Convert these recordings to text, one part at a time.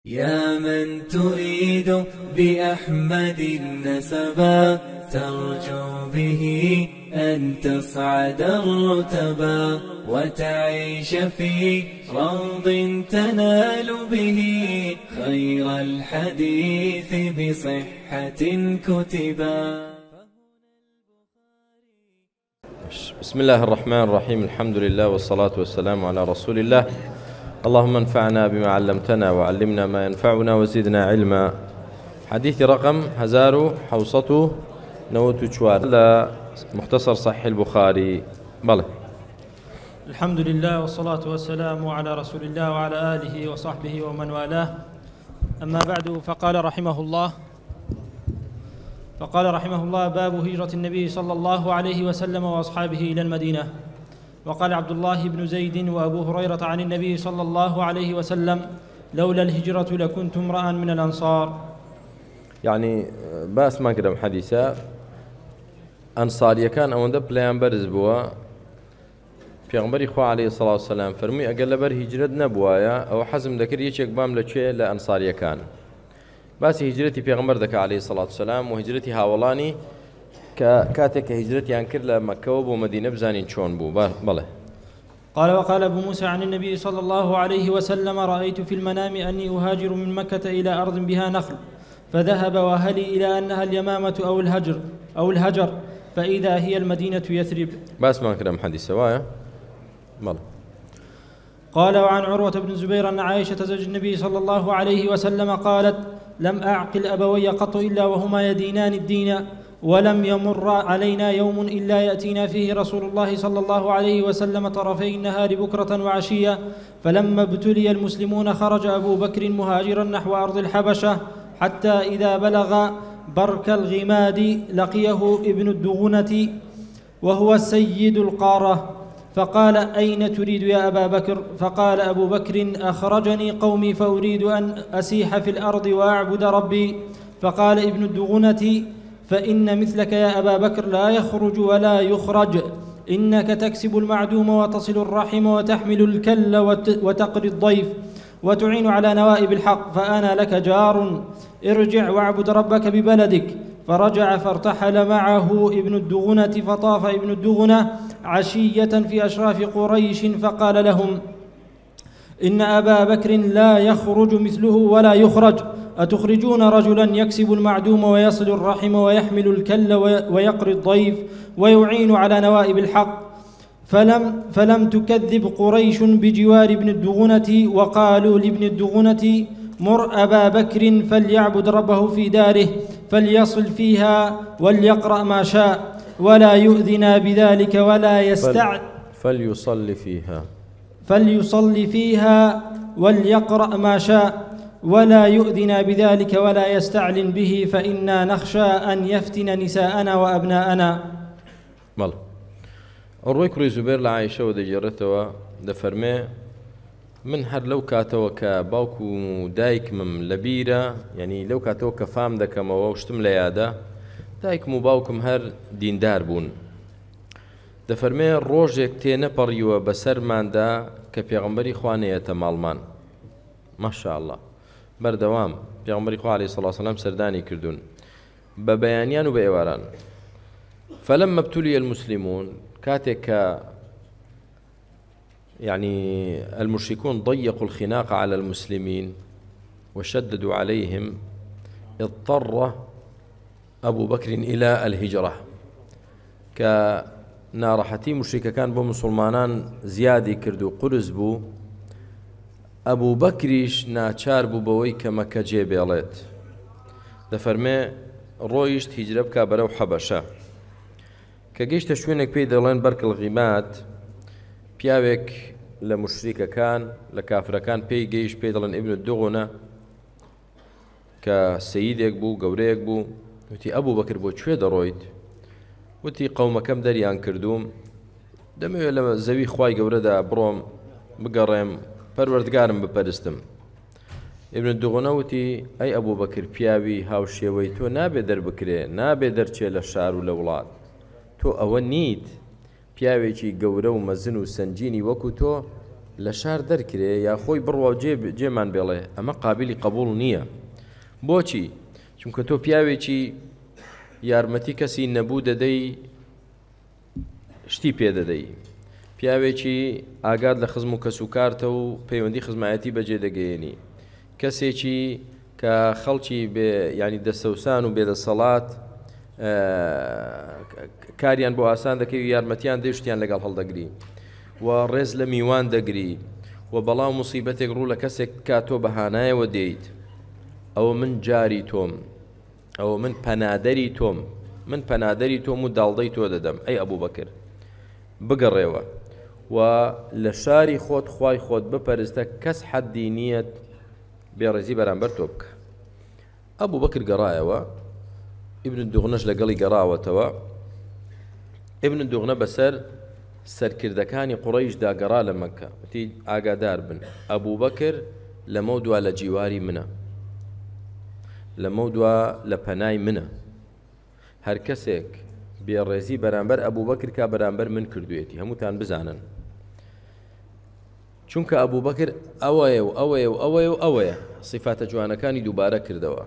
يا من تريد بأحمد النسبا ترجو به أن تصعد الرتبا وتعيش في روض تنال به خير الحديث بصحة كتبا. بسم الله الرحمن الرحيم. الحمد لله والصلاة والسلام على رسول الله. اللهم انفعنا بما علمتنا وعلمنا ما ينفعنا وزدنا علما. حديث رقم 1794 لا مختصر صحيح البخاري. بله. الحمد لله والصلاة والسلام على رسول الله وعلى آله وصحبه ومن والاه. أما بعد فقال رحمه الله باب هجرة النبي صلى الله عليه وسلم وأصحابه إلى المدينة. وقال عبد الله بن زيد وأبو هريرة عن النبي صلى الله عليه وسلم لولا الهجرة لكنت امرأ من الأنصار. يعني باس ما كدم حديثا أنصاري كان أو ندب ليان برز بوا پیغمبری خوا عليه الصلاة والسلام فرمي أقل لبر هجرت نبوايا أو حزم ذكر يشيك بام لچه لأنصاري كان باس هجرتي پیغمبر ذكر عليه الصلاة والسلام وهجرتي هاولاني كاتك هجرتي أنكر لمكة ومدينة بزانين شون بو. بله. قال وقال أبو موسى عن النبي صلى الله عليه وسلم رأيت في المنام أني أهاجر من مكة إلى أرض بها نخل فذهب وهلي إلى أنها اليمامة أو الهجر فإذا هي المدينة يثرب. بس ما كلام حديث سوايا. بله. قال وعن عروة بن الزبير أن عائشة زوج النبي صلى الله عليه وسلم قالت لم أعقل أبوي قط إلا وهما يدينان الدين ولم يمر علينا يوم إلا يأتينا فيه رسول الله صلى الله عليه وسلم طرفي النهار بكرة وعشية. فلما ابتلي المسلمون خرج أبو بكر مهاجرا نحو أرض الحبشة حتى إذا بلغ برك الغماد لقيه ابن الدغنة وهو سيد القارة فقال أين تريد يا أبا بكر؟ فقال أبو بكر أخرجني قومي فأريد أن أسيح في الأرض وأعبد ربي. فقال ابن الدغنة فإن مثلك يا أبا بكر لا يخرج ولا يخرج إنك تكسب المعدوم وتصل الرحم وتحمل الكل وتقري الضيف وتعين على نوائب الحق فأنا لك جار ارجع واعبد ربك ببلدك. فرجع فارتحل معه ابن الدغنة فطاف ابن الدغنة عشية في أشراف قريش فقال لهم إن أبا بكر لا يخرج مثله ولا يخرج أتخرجون رجلا يكسب المعدوم ويصل الرحم ويحمل الكل ويقري الضيف ويعين على نوائب الحق. فلم تكذب قريش بجوار ابن الدغنة وقالوا لابن الدغنة مر أبا بكر فليعبد ربه في داره فليصل فيها وليقرأ ما شاء ولا يؤذنا بذلك ولا فليصلي فيها وليقرأ ما شاء ولا يؤذنا بذلك ولا يستعلن به فإنا نخشى أن يفتن نساءنا وأبناءنا. مال أروي كري زبير لعائشة ودجرته دفرمي من هر لو كاتو كباوكو دايك مم لبيرة يعني لو كاتو كفام دكما وشتم ليادا دايك مباوكم هر ديندار بون دفرمي روجك تينا بريوة بسر ماندا كبيغمبري خوانية مالمان ما شاء الله بردوام بيغمبري خو عليه الصلاة والسلام سرداني كردون ببيانيان وبإيواران. فلما ابتلي المسلمون كاتك يعني المشركون ضيقوا الخناق على المسلمين وشددوا عليهم اضطر أبو بكر إلى الهجرة كنارحتي مشركة كان بو مسلمانان زيادي كردو قرز بو أبو بكريش ناچار بو بوي كمكة جيبيالات دفرمي رويشت هجرة بكا برو حبشة كجيش تشوينك بيدلين برك الغيمات بياوك لمشركة كان لكافرة كان بي جيش بيدلين ابن الدغنة كسيدك بو قوريك بو وتي أبو بكر بو شوي درويد وتي قوم كم دريان كردوم دمي لما زوي خواي قوردا بروم بقرم پروردگارم بپرستم. ابن الدغنة وتي أي أبو بكر بياوي هاوشيوي تو نابي در بكري نابي در چه لشار ولولاد تو أول نيت پیاوێکی گەورە و مەزن و سنجینی وەکو تۆ لە شار دەرکرێ یا خۆی بڕوا جێمان بێڵێ ئەمە قابلی قبول نییە. بۆچی؟ چونکە تۆ پیاوێکی یارمەتی کەسی نەبوو دەدەی شتی پێ دەدەی، پیاوێکی ئاگاد لە خزم و کەسوکارتە و پەیوەندی خزمایەتی بەجێ دەگەیەنی، کەسێکی کە خەڵکی ینی دەسەوسان و بێدەسەڵات کاریان بۆ ئاسان دەکەی و یارمەتیان دەی شتیان لەگەڵ هەڵدەگری و ڕێز لە میوان دەگری و بەڵام موسیبەتێک ڕوو لە کەسێک کا تۆ بەهانایەوە دێیت، ئەوە من جاری تۆم، ئەوە من پەنادەری تۆم، من پەنادەری تۆم و داڵدەی تۆ دەدەم. ئەی ئەبوو بەکر بگەڕێوە و لە شاری خۆت خوای خۆت بپەرستە، کەس حەدی نیەت بێڕێزی بەرامبەر تۆ بکە. ئەبوو بەکر گەڕایەوە، ئیبن دوغنەش لەگەڵی گەڕاوەتەوە. ئیبن دوغنە بەسەر سەرکردەکانی قوڕەیشدا گەڕا لە مەککە، وتی ئاگادار بن ئەبوو بەکر لەمە دوا لە جیواری منە، لەمە دوا لە پەنای منە، هەر کەسێک بێڕێزی بەرامبەر ئەبوو بەکر کا بەرامبەر من کردوێتی، هەمووتان بزانن. چونکە ئەبوو بەکر ئەوەیە و ئەوەیە و ئەوەیە و ئەوەیە، صفاتە جوانەکانی دووبارە کردەوە.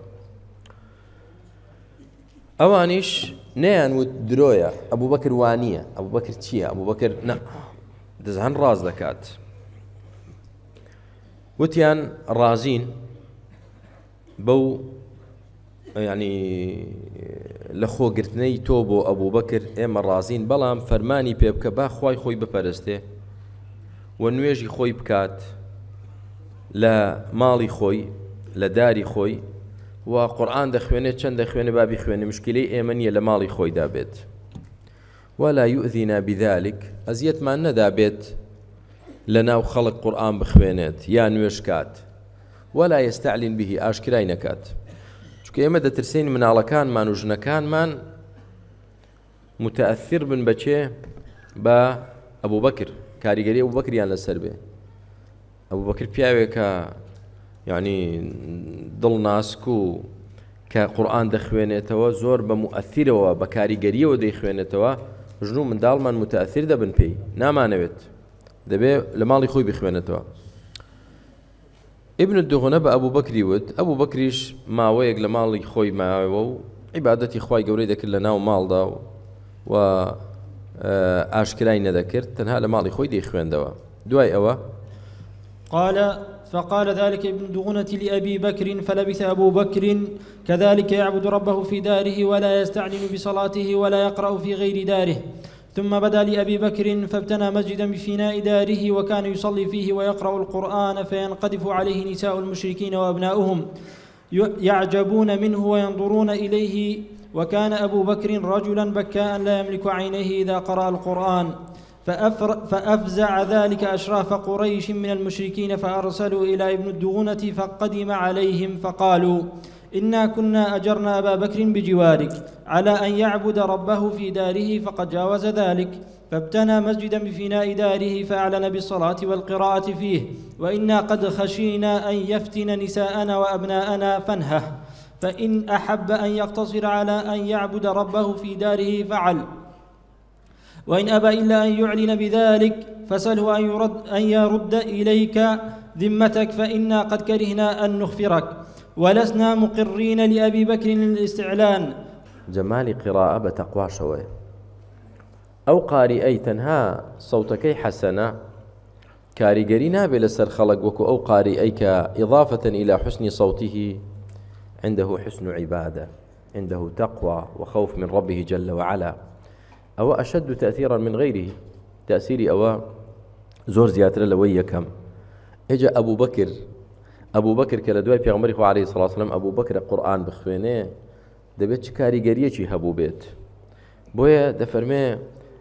ئەوانیش نەیانوت درۆیە، ئەبوو بەکر وانییە، ئەبوو بەکر چییە؟ ئەبوو بەکر نە دەزان ڕاز دەکات. وتیان ڕازین بەو ینی لە خۆگرتنەی تۆ بۆ ئەبوو بەکر ئێمە ڕازین، بەڵام فەرمانی پێ بکە با خوای خۆی بپەرستێ و نوێژی خۆی بکات لە ماڵی خۆی لە داری خۆی و قورئان دەخوێنێت، چەند دەخوێنێ بابی خوێنێ، مشکلەی ئێمە نییە لە ماڵی خۆیدا بێت. ولا يؤذينا بذلك، ئەزیەتمان نەدابێت لە ناو خەڵک قورئان بخوێنێت یا نوێژکات، ولا يستعلن به، ئاشکرای نەکات. چونکە ئێمە دەترسین مناڵەکانمان و ژنەکانمان متأثر بن بەچێ؟ بە ئەبوو بەکر، کاریگەری ئەبوو بەکریان لەسەر بێ. ئەبوو بەکر پیاوێکە یعنی دڵ ناسک و کە قورئان دەخوێنێتەوە، زۆر بە مؤثرەوە بە کاریگەریەوە دەیخوێنێتەوە، ژن و منداڵمان متأثر دەبن پێی، نامانەوێت، دەبێ لە ماڵی خۆی بخوێنێتەوە. ئیبن دوغنە بە ئەبوو بەکری وت، ئەبوو بەکریش ماوەیەک لە ماڵی خۆی ماوە و عیبادەتی خوای گەورەی دەکرد لە ناو ماڵدا و ئاشکرای نەدەکرد، تەنها لە ماڵی خۆی دەیخوێندەوە. دوای ئەوە فقال ذلك ابن دغنة لأبي بكر، فلبث أبو بكر كذلك يعبد ربه في داره ولا يستعلن بصلاته ولا يقرأ في غير داره. ثم بدا لأبي بكر فابتنى مسجدا بفناء داره، وكان يصلي فيه ويقرأ القرآن، فينقذف عليه نساء المشركين وأبناؤهم يعجبون منه وينظرون إليه. وكان أبو بكر رجلا بكاء لا يملك عينيه إذا قرأ القرآن، فأفزع ذلك أشراف قريش من المشركين، فأرسلوا إلى ابن الدغنة فقدم عليهم فقالوا: إنا كنا أجرنا أبا بكر بجوارك على أن يعبد ربه في داره، فقد جاوز ذلك، فابتنى مسجدا بفناء داره فأعلن بالصلاة والقراءة فيه، وإنا قد خشينا أن يفتن نساءنا وأبناءنا فانهه، فإن أحب أن يقتصر على أن يعبد ربه في داره فعل، وإن أبى إلا أن يعلن بذلك فسله أن يرد إليك ذمتك، فإنا قد كرهنا أن نخفرك ولسنا مقرين لأبي بكر للاستعلان. جمالي قراءة بتقوى شوي أو قارئي تنها صوتكي حسنة كاريجري نابي لسر خلق وكو أو قارئيك إضافة إلى حسن صوته عنده حسن عبادة، عنده تقوى وخوف من ربه جل وعلا، أو أشد تأثيرا من غيره، تأثيري أو زور زياتر لوي كم. إجا أبو بكر كلا دوای پێغەمبەری خوا عليه الصلاة والسلام أبو بكر قورآن بخوێنێ دەبێت چ کاریگەریەکی هەبوو بێت. بۆیە دەفەرمێ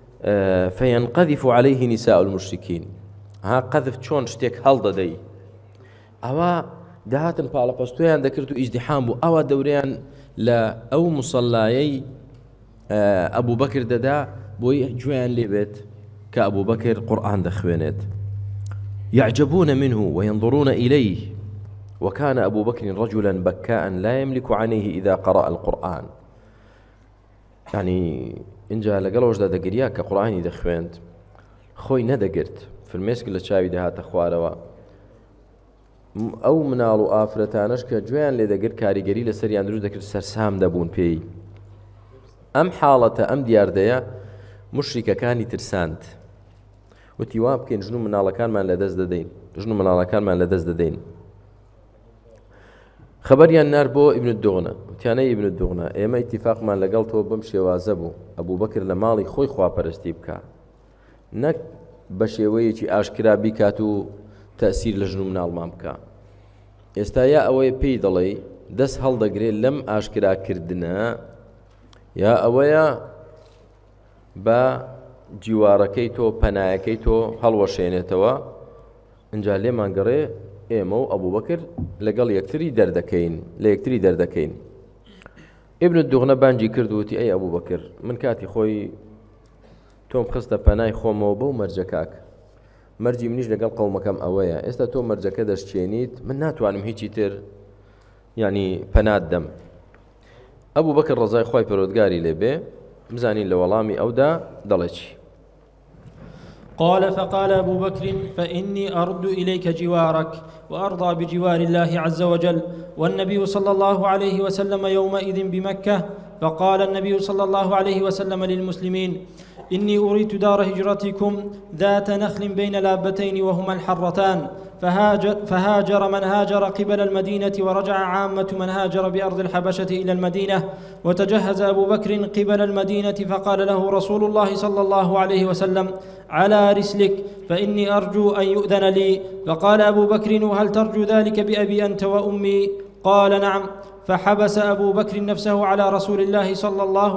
فينقذف عليه نساء المشركين، ها قذف چۆن شتێک هەڵدەدەی، ئەوە داهاتن پاڵەپەستۆیان دەکرد و ئیزدیحام بوو، ئەوە دەورەیان لە ئەو مصەلایەی ئەبوو بەکر دەدا بۆی گوێیان لێ بێت کە ئەبوو بەکر قورآن دەخوێنێت. يعجبون منه وينظرون إليه، وكان أبو بكر رجلا بكاء لا يملك عينيه إذا قرأ القرآن. يعني إنجا لقلوش دا دقريا كقرآن دخوينت خوي ندقرت فرمێسک لە چاوی دەهاتە خوارەوە ئەو مناڵ و ئافرەتانەش کە گوێیان لێ دەگرت کاریگەری لەسەریان دروست دەکرد سەرسام دەبوون پێی ئەم حاڵەتە ئەم دیاردەیە مشریکەکانی ترساند وتی وا بکەین ژن و مناڵەکانمان لەدەست دەدەین خەبەریان نار بۆ ئیبن الدوغنە وتیانەی ئیبن الدوغنە ئێمە ئیتیفاقمان لەگەڵ تۆ بەم شێوازە بوو ئەبوو بەکر لە ماڵی خۆی خواپەرستی بکە نەک بە شێوەیەکی ئاشکرا بیکات و تەسیر لە ژن و مناڵمان بکە ئێستا یا ئەوەیە پێی دەڵێ دەست هەڵدەگرێت لەم ئاشکراکردنە یا ئەوەیە بە جیوارەکەی تۆ پەنایەکەی تۆ هەڵوەشێنێتەوە ئەنجا لێمان گەڕێ ئێمە و ئەبوو بەکر لەگەڵ یەکتری دەردەکەین ئیبن الدوغنە بانگی کرد وتی ئەی ئەبوو بەکر من کاتی خۆی تۆم خستە پەنای خۆمەوە بەو مەرجە کاک مەرجی منیش لەگەڵ قەومەکەم ئەوەیە ئێستا تۆ مەرجەکە دەشتێنیت من ناتوانم هیچی تر یعنی پەنات دەم ئەبوو بەکر ڕەزای خۆی پەروەردگاری لێبێ بزانین لە وەڵامی ئەودا دەڵێکی قال فقال أبو بكر فإني أرد إليك جوارك وأرضى بجوار الله عز وجل والنبي صلى الله عليه وسلم يومئذ بمكة فقال النبي صلى الله عليه وسلم للمسلمين إني أريد دار هجرتكم ذات نخل بين لابتين وهما الحرتان فهاجر من هاجر قبل المدينة ورجع عامة من هاجر بأرض الحبشة إلى المدينة وتجهز أبو بكر قبل المدينة فقال له رسول الله صلى الله عليه وسلم على رسلك فإني أرجو أن يؤذن لي فقال أبو بكر وهل ترجو ذلك بأبي أنت وأمي قال نعم فحبس أبو بكر نفسه على رسول الله صلى الله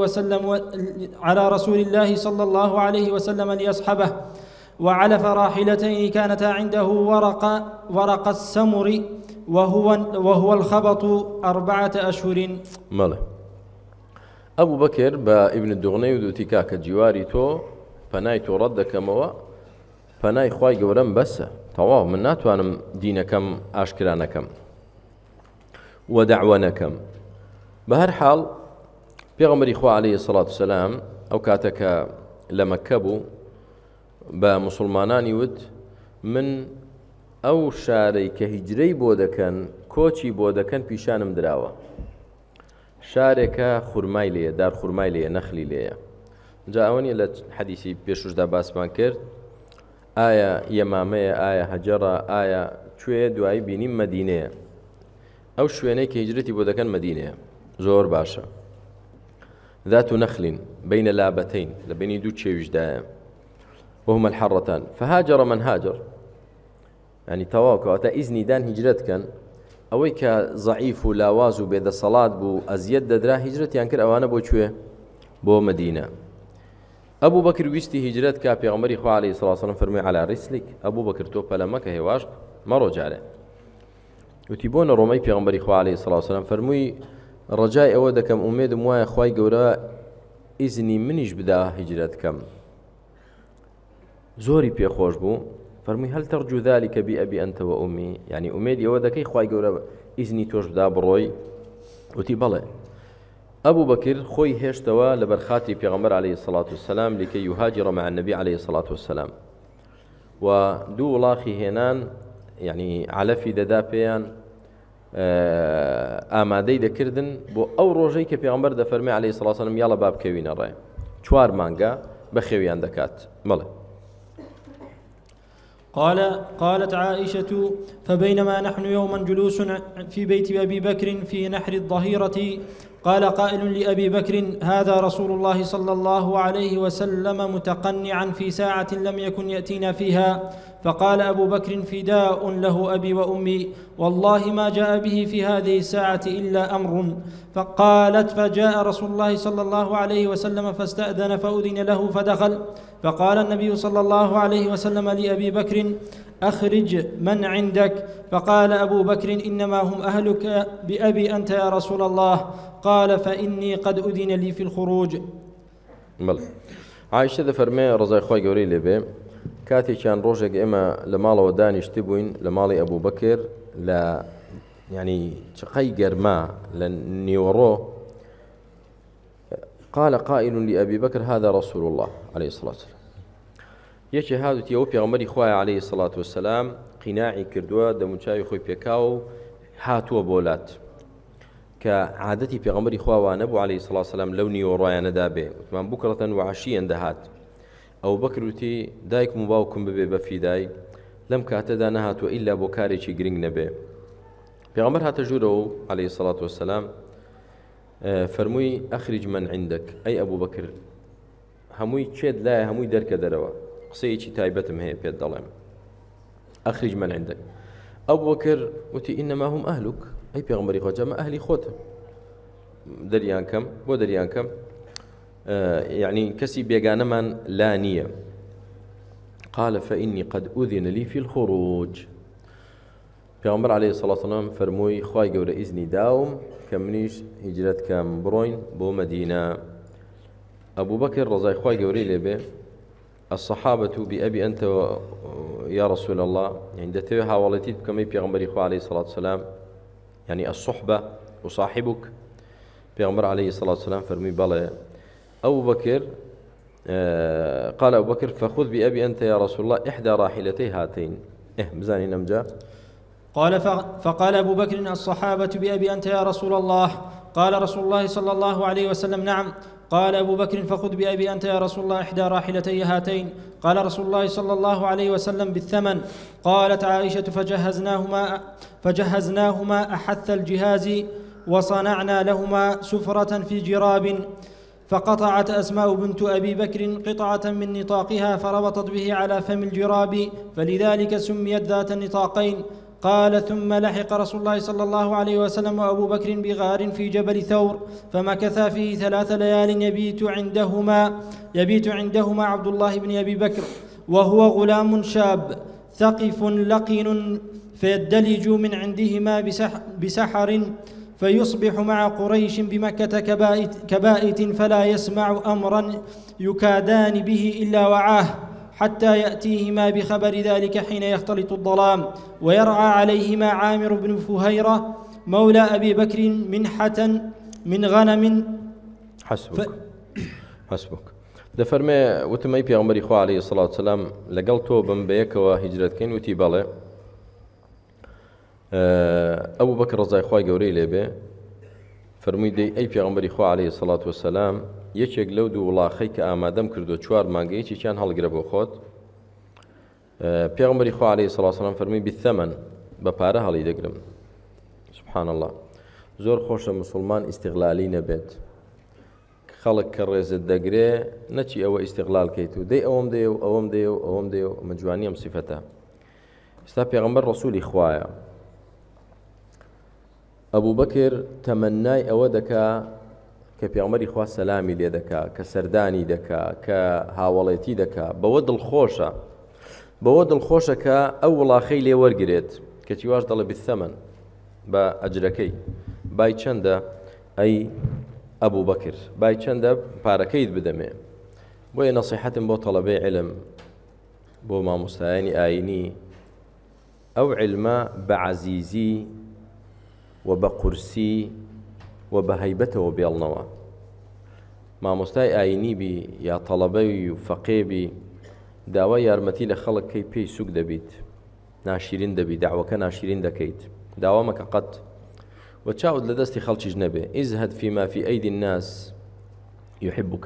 عليه وسلم ليصحبه وعلف راحلتين كانتا عنده ورق السمر وهو الخبط 4 أشهر ماله أبو بكر بابن الدغني ودوتي كاك جواري تو پنای تۆ ڕەت دەکەمەوە پەنای خوای گەورەم بەسە تەواو من ناتوانم دینەکەم ئاشکرا نەکەم و دەعوە نەکەم بە هەر حاڵ پێغەمبەری خوا عەلەیهی سەڵات وسەلام ئەو کاتەکە لە مەککە بوو بە موسڵمانانی وت من ئەو شارەی کە هیجرەی بۆ دەکەن کۆچی بۆ دەکەن پیشانم دراوە شارێکە خوورمای لێیە دار خوورمای لێیە نەخلی لێیە جا ئەوەنیە لە حەدیسی پێشوشدا باسمان کرد ئایا یەمامەیە ئایا هەجەڕە ئایا کوێ دوایی بینیم مەدینەیە ئەو شوێنەی کە هیجرەتی بۆ دەکەن مەدینەیە زۆر باشە ذات نخل بين لابتين لبيني دو تشيوجدايا وهما الحرتان فهاجر من هاجر يعني تواكو أتا إذني دان هجرت كان أويك ضعيف لاواز بيد صلاة بو أزيد درا هجرت ينكر أوانا بو شوية بو مدينة أبو بكر ويستي هجرت كا بيغمري خو عليه الصلاة والسلام فرمي على رسلك أبو بكر توبا لما كهواش ما رجع له وتيبون رومي بيغمري خو عليه الصلاة والسلام فرمي رجاء أودكم أميد موايا خواي قورا إذني منيش بدا هجرتكم زوري بي خوش بو فرمي هل ترجو ذلك بأبي أنت وأمي يعني أميد أودكي خواي قورا إذني توش بدا بروي وتي بلى أبو بكر خوي هشتوا لبرخاتي بيغمبر عليه الصلاة والسلام لكي يهاجر مع النبي عليه الصلاة والسلام ودو لاخي هنان يعني على في ددابيان ئامادەی دەکردن بۆ ئەو ڕۆژەی کە پێغەمبەر دەفەرمێ عەلەیهی سەڵات وسەلام یاڵە با بکەوینە ڕێ 4 مانگە بەخێویان دەکات مەڵێ قالت عائشة فبينما نحن يوما جلوس في بيت أبي بكر في نحر الظهيرة قال قائل لأبي بكر هذا رسول الله صلى الله عليه وسلم متقنعا في ساعة لم يكن يأتينا فيها فقال أبو بكر فداء له أبي وأمي والله ما جاء به في هذه الساعة إلا أمر فقالت فجاء رسول الله صلى الله عليه وسلم فاستأذن فأذن له فدخل فقال النبي صلى الله عليه وسلم لأبي بكر أخرج من عندك فقال أبو بكر إنما هم أهلك بأبي أنت يا رسول الله قال فإني قد أذن لي في الخروج عائشة دەفەرمێ ڕزای خۆی گەورەی لێبێ کاتێکیان ڕۆژێک ئێمە لە ماڵەوە دانیشتی بووین لە ماڵی ئەبوو بەکر لە یعنی چقەی گەرما لە نیوەڕۆ قال قائل لأبي بكر هذا رسول الله عليه الصلاة والسلام یەکێ هاتووتی ئەوە پێغەمبەری خوایە عەلەیهی سەڵات وەسەلام قیناعی کردووە دەموچاوی خۆی پێکاو و هاتووە بۆلات کە عادەتی پێغەمبەری خواوانە بوو عەلەیهی سەڵات وەسەلام لەو نیوەڕۆیانەدا بێ وتمان بوکڕەتەن وعەشیەن دەهات ئەو بەکر وتی دایکم و باوکم ببێ بە فیدای لەم کاتەدا نەهاتووە ئیلا بۆ کارێکی گرنگ نەبێ پێغەمبەر هاتە ژوورەوە عەلەیهی سەڵات وەسەلام فەرمووی ئەخرج من عندك ئەی ئەبوو بەکر هەمووی چێت لایە هەمووی دەرکە دەرەوە قسەیەکی تایبەتم هەیە پێت دەڵێم ئەخرج من عندك ئەبوو بەکر وتی ئینەما هم ئەهلوک ئەی پێغەمبەری خوا جەمە ئەهلی خۆتە دەریان کەم بۆ دەریان کەم يعني كسي بيغانا من لا نية قال فإني قد أذن لي في الخروج پیغمبر عليه الصلاة والسلام فرموي خواهي قولة إذني داوم كمنيش هجرت كام بروين بو مدينة أبو بكر رضي خواهي قولي لبه الصحابة بأبي أنت يا رسول الله يعني دتوها والتي بكمي پیغمبر خواه عليه الصلاة والسلام يعني الصحبة وصاحبك پیغمبر عليه الصلاة والسلام فرمي بلا أبو بكر قال أبو بكر فخذ بأبي أنت يا رسول الله إحدى راحلتي هاتين مزاني نمجا قال فقال أبو بكر الصحابة بأبي أنت يا رسول الله قال رسول الله صلى الله عليه وسلم نعم قال أبو بكر فخذ بأبي أنت يا رسول الله إحدى راحلتي هاتين قال رسول الله صلى الله عليه وسلم بالثمن قالت عائشة فجهزناهما أحث الجهاز وصنعنا لهما سفرة في جراب فقطعت أسماء بنت أبي بكر قطعة من نطاقها فربطت به على فم الجراب فلذلك سميت ذات النطاقين قال ثم لحق رسول الله صلى الله عليه وسلم وأبو بكر بغار في جبل ثور فمكثا فيه 3 ليال يبيت عندهما عبد الله بن أبي بكر وهو غلام شاب ثقف لقن فيدلج من عندهما بسحر فيصبح مع قريش بمكة كبائت فلا يسمع أمرا يكادان به إلا وعاه حتى يأتيهما بخبر ذلك حين يختلط الظلام ويرعى عليهما عامر بن فهيرة مولى أبي بكر منحة من غنم حسبك دفرمي وتمي پیغمبری خو عليه الصلاة والسلام لقل توبم بيكوا هجرت كين وتي بالي أبو بكر رضي خوای گەورەی لێبێ فەرمووی دەی ئەی پێغەمبەری خوا عليه الصلاة والسلام یەکێک لەو دوو وڵاخەی کە ئامادەم کردو 4 مانگەیەکیان هەڵگرە بۆ خۆت پێغەمبەری خوا عليه الصلاة والسلام فەرمووی بالثەمەن بە پارە هەڵی دەگرم سبحان الله زۆر خۆشە مسلمان ئیستیغلالی نەبێت خەڵک کە ڕێزت دەگرێ نەچی ئەوە ئیستیغلال کەیت و دەی ئەوەم دێ و ئەوەم دێ و ئەوەم دێ و مەجوانی ئەم سیفەتە ئێستا پێغەمبەر ڕەسوولی خوایە ئەبوو بەکر تەمەنای ئەوە دەکا کە پێغەمبەری خوا سەلامی لێ دەکا کە سەردانی دەکا کە هاوڵێتی دەکا بەوە دڵخۆشە کە ئەو وڵاخەی لێ وەرگرێت کە چیواش دەڵێ بالثەمەن بە ئەجرەکەی بای چەندە ئەی ئەبوو بەکر بای چەندە پارەکەیت بدەمێ بۆیە نەسیحەتم بۆ تەڵەبەی علم بۆ مامۆستایانی ئاینی ئەو علمە بە عەزیزی وبقرسي وبهيبته بيالنوا ما مستای ئاینی بی یا طلبەی و فەقێ بی داوای یارمەتی لە خەڵک کەی پێی سوک دەبیت ناشرین دەبی داوەکە ناشرین دەکەیت داوا مەکە قەت و چاوت لە دەستی خەڵکیش نەبێ ئیزهد فيما في أيدي الناس يحبك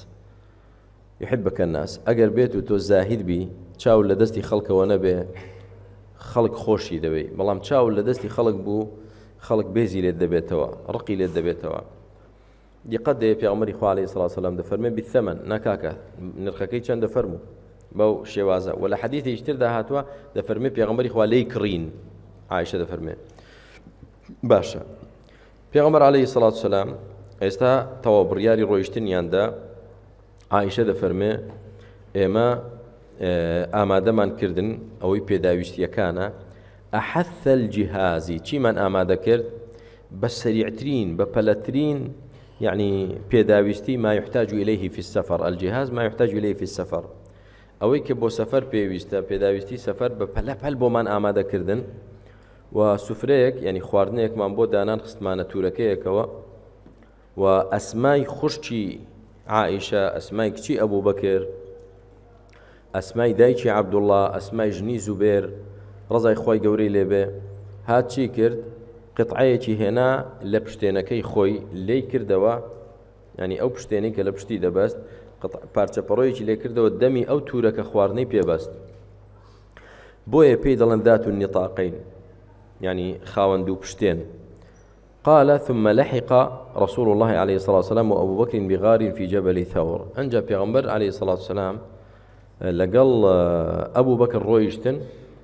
الناس ئەگەر بێت و تۆ زاهید بی چاو لە دەستی خەڵکەوە نەبێ خەڵک خۆشی دەبێ بەڵام چاو لە دەستی خەڵک بوو خەڵک بێزی لێت دەبێتەوە ڕقی لێت دەبێتەوە دیقەت دەیە پێغەمبەری خوا عەلەیهی سەڵات وسەلام دەفەرمێ بالثەمەن ناکاکە نرخەکەی چەند دەفەرموو بەو شێوازە و لە حەدیثێکی تردا هاتووە دەفەرمێ پێغەمبەری خوا لێی کڕین عایشە دەفەرمێ باشە پێغەمبەر عەلەیهی سەڵات وسەلام ئێستا تەواو بڕیاری ڕۆیشتنیاندا عایشە دەفەرمێ ئێمە ئامادەمان کردن ئەوەی پێداویستیەکانە أحث الجهازي چیمان ئامادە کرد بە سەریعترین بە پەلەترین يعني پێداویستی ما يحتاج إليه في السفر الجهاز ما يحتاج إليه في السفر ئەوەی کە بۆ سەفەر پێویستە پێداویستی سەفەر بە پەلەپەل بۆمان ئامادە کردن و سوفرەیەک یعنی خواردنەیەکمان بۆ دانان خستمانە تورەکەیەکەوە و ئەسمای خوشکی عائشە ئەسمای کچی ئەبوو بەکر ئەسمای دایکی عەبدوڵڵا ئەسمای ژنی زوبێر ڕزای خۆی گەورەی لێبێ هات چی کرد قطعەیەکی هێنا لە پشتێنەکەی خۆی لێی کردەوە ینی ئەو پشتێنەی کە لە پشتی دەبەست پارچە پەڕۆیەکی لێ کردەوە دەمی ئەو تورەکە خواردنەی پێبەست بۆیە پێی دەڵێن ذات النطاقين يعني خاوەند و پشتێن قال ثم لحق رسول الله عليه الصلاة والسلام وأبو بكر بغار في جبل ثور أنجا پیغمبر عليه الصلاة والسلام لقل أبو بكر رويشتن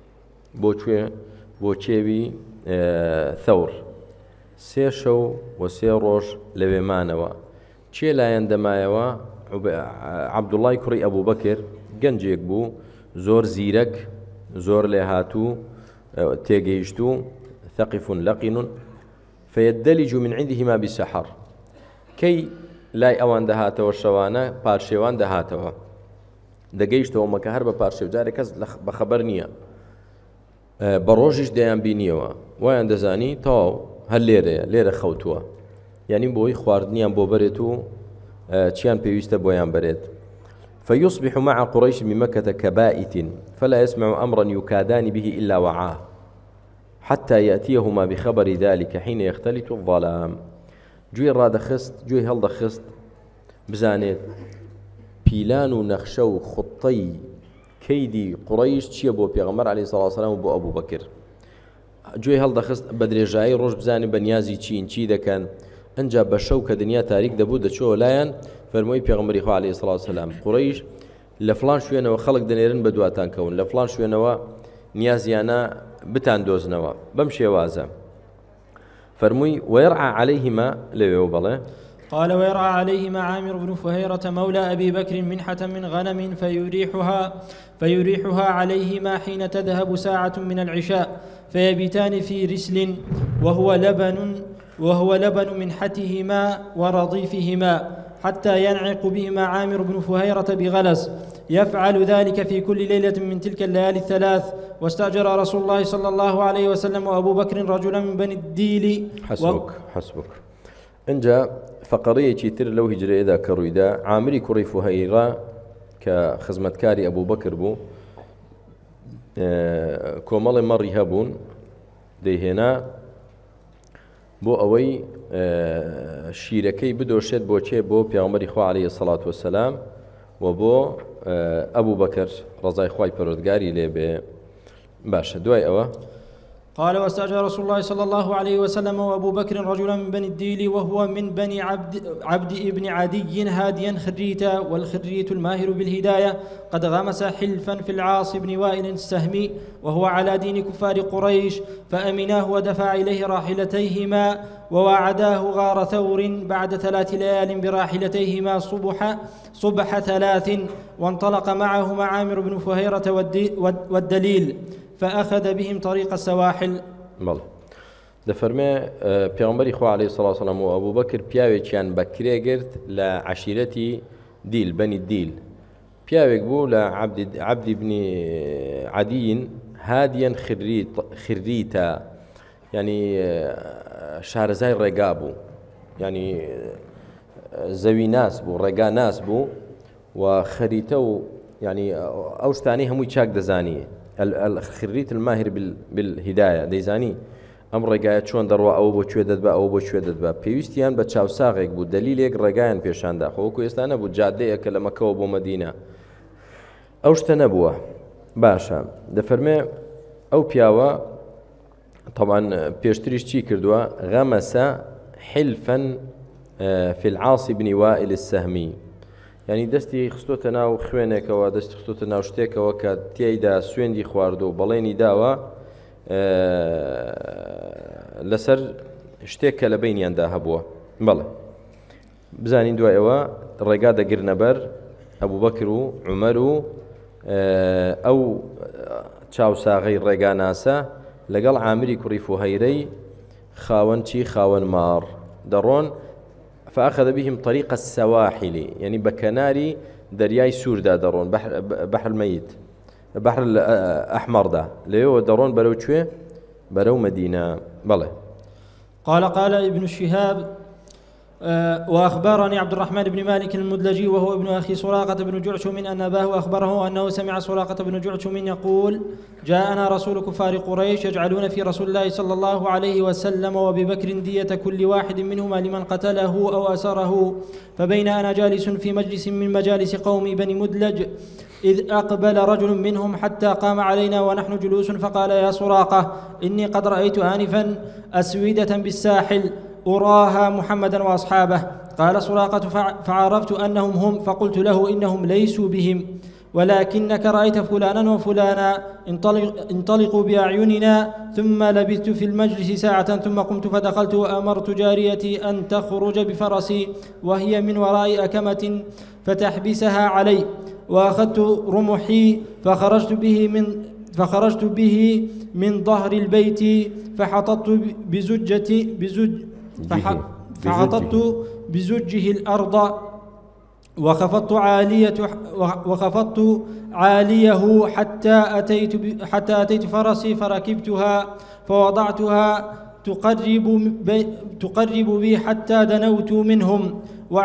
بۆ چێوی ثور سێ شەو و سێ ڕۆژ لەوێمانەوە چێ لایەن دەمایەوە عەبدوڵڵای کوڕی ئەبوو بەکر گەنجێک بوو زۆر زیرەک زۆر لێهاتوو تێگەیشتوو ثەقیف لەقین فيدلج من عندهما بسحر كي لاي ئەوان دەهاتەوە شەوانە پارشێوان دەهاتەوە دەگەیشتەوە مەکە هەر بە پارشێو جارێ کەس بەخەبەر نییە بە ڕۆژیش دەیان بینیەوە وایان دەزانی تەواو هەر لێرە خەوتووە یعنی بۆی خواردنیان بۆ بەرێت و چیان پێویستە بۆیان بەرێت فيصبح مع قريش بمكة كبائت فلا يسمع أمرا يكادان به إلا وعاه حتى يأتيهما بخبر ذلك حين يختلط الظلام جوي رادخست جوي هەڵدەخست بزانێت پیلان و نەخشە و خوتەی کەیدی قوڕەیش چییە بۆ پێغەمبەر عەلەیهی سەڵاتو وسەلام و بۆ ئەبوو بەکر گوێی هەڵدەخست بە درێژایی ڕۆژ بزانێت بە نیازی چی دەکەن ئەنجا بە شەو کە دنیا تاریک دەبوو دەچۆوە لایەن فەرمووی پێغەمبەری خوا عەلەیهی سەڵاتو وسەلام قوڕەیش لە فڵان شوێنەوە خەڵک دەنێرن بە دواتان کەون لە فڵان شوێنەوە نیازیانە بتان دۆزنەوە بەم شێوازە فەرمووی ويرعى عليهما لەوێ بەڵێ قال ويرعى عليهما عامر بن فهيرة مولى أبي بكر منحة من غنم فيريحها عليهما حين تذهب ساعة من العشاء فيبيتان في رسل وهو لبن منحتهما ورضيفهما حتى ينعق بهما عامر بن فهيرة بغلس يفعل ذلك في كل ليلة من تلك الليالي الثلاث واستأجر رسول الله صلى الله عليه وسلم وأبو بكر رجلا من بني الديل حسبك انجا فقرية تر لو هجري إذا كرويدا عامري كري فهيرة كخزمتكاري أبو بكر بو كومال مري هبون ديهنا بو أوي شيركي بدوشت بو چه بو پیغمبر خوا عليه الصلاة والسلام وبو أبو بكر رضاي خواي پروردگاري لبه باشا دواي أوه قال واستأجر رسول الله صلى الله عليه وسلم وأبو بكر رجلا من بني الديل وهو من بني عبد ابن عدي هاديا خريتا والخريت الماهر بالهداية قد غمس حلفا في العاص بن وائل السهمي وهو على دين كفار قريش فأمناه ودفع إليه راحلتيهما ووعداه غار ثور بعد 3 ليال براحلتيهما صبح 3 وانطلق معهما عامر بن فهيرة والدليل فأخذ بهم طريق السواحل بله دفرمي پیغمبری خوا عليه الصلاة والسلام و أبو بكر پیاوێکیان بەکرێ گرت لە عشيرەتی دیل بني الديل پیاوێک بوو لە عبد بن عدي هاديا خريتا يعني شارزای ڕێگا بوو يعني زەوی ناس بوو ڕێگا ناس بوو و خەریتە و يعني ئەو شتانەی هەمووی چاک دەزانی الخريت الماهر بالهداية دەیزانی ئەم ڕێگایە چۆن دەڕوا ئەوە بۆ کوێ دەدبا ئەوە بۆ کوێ دەدبا پێویستیان بە چاوساغێک بوو دەلیلێک ڕێگایان پێشاندا خۆوەکو ئێستا نەبوو جادەیەکە لە مەکەوە بۆ مەدینە ئەو شتە نەبووە باشە دەفەرمێ ئەو پیاوە طبعا پێشتریش چی کردووە غەمەسە حلفا في العاص بن وائل السهمي يعني دەستی خستۆتە ناو خوێنێکەوە دەستی خستۆتە ناو شتێکەوە کە تێیدا سوێندی خواردو و بەڵێنی داوە لەسەر شتێک کە لە بینیاندا هەبووە بەڵێ بزانین دوایەوە ڕێگا دەگرنە بەر ئەبوو بەکر و عومەر و ئەو چاوساغەی ڕێگا ناسە لەگەڵ عامری کوڕی فوهەیرەی خاوەن چی خاوەن ماڕ دەڕۆن فأخذ بهم طريق السواحل يعني بكناري درياي سوردا درون بحر الميت بحر الأحمر ده ليو درون برو شوي برو مدينة بله قال ابن شهاب وأخبرني عبد الرحمن بن مالك المدلجي وهو ابن أخي سراقة بن جعشم أن أباه أخبره أنه سمع سراقة بن جعشم يقول: جاءنا رسول كفار قريش يجعلون في رسول الله صلى الله عليه وسلم وببكر دية كل واحد منهما لمن قتله أو أسره، فبين أنا جالس في مجلس من مجالس قوم بني مدلج إذ أقبل رجل منهم حتى قام علينا ونحن جلوس فقال: يا سراقة، إني قد رأيت آنفا أسودة بالساحل أراها محمدا وأصحابه. قال سراقة: فعرفت أنهم هم، فقلت له: إنهم ليسوا بهم، ولكنك رأيت فلانا وفلانا، انطلقوا بأعيننا. ثم لبثت في المجلس ساعة ثم قمت فدخلت وأمرت جاريتي أن تخرج بفرسي وهي من وراء أكمة فتحبسها علي، وأخذت رمحي فخرجت به من ظهر البيت فحطت بزجه الأرض وخفضت عاليه حتى أتيت فرسي فركبتها فوضعتها تقرب بي حتى دنوت منهم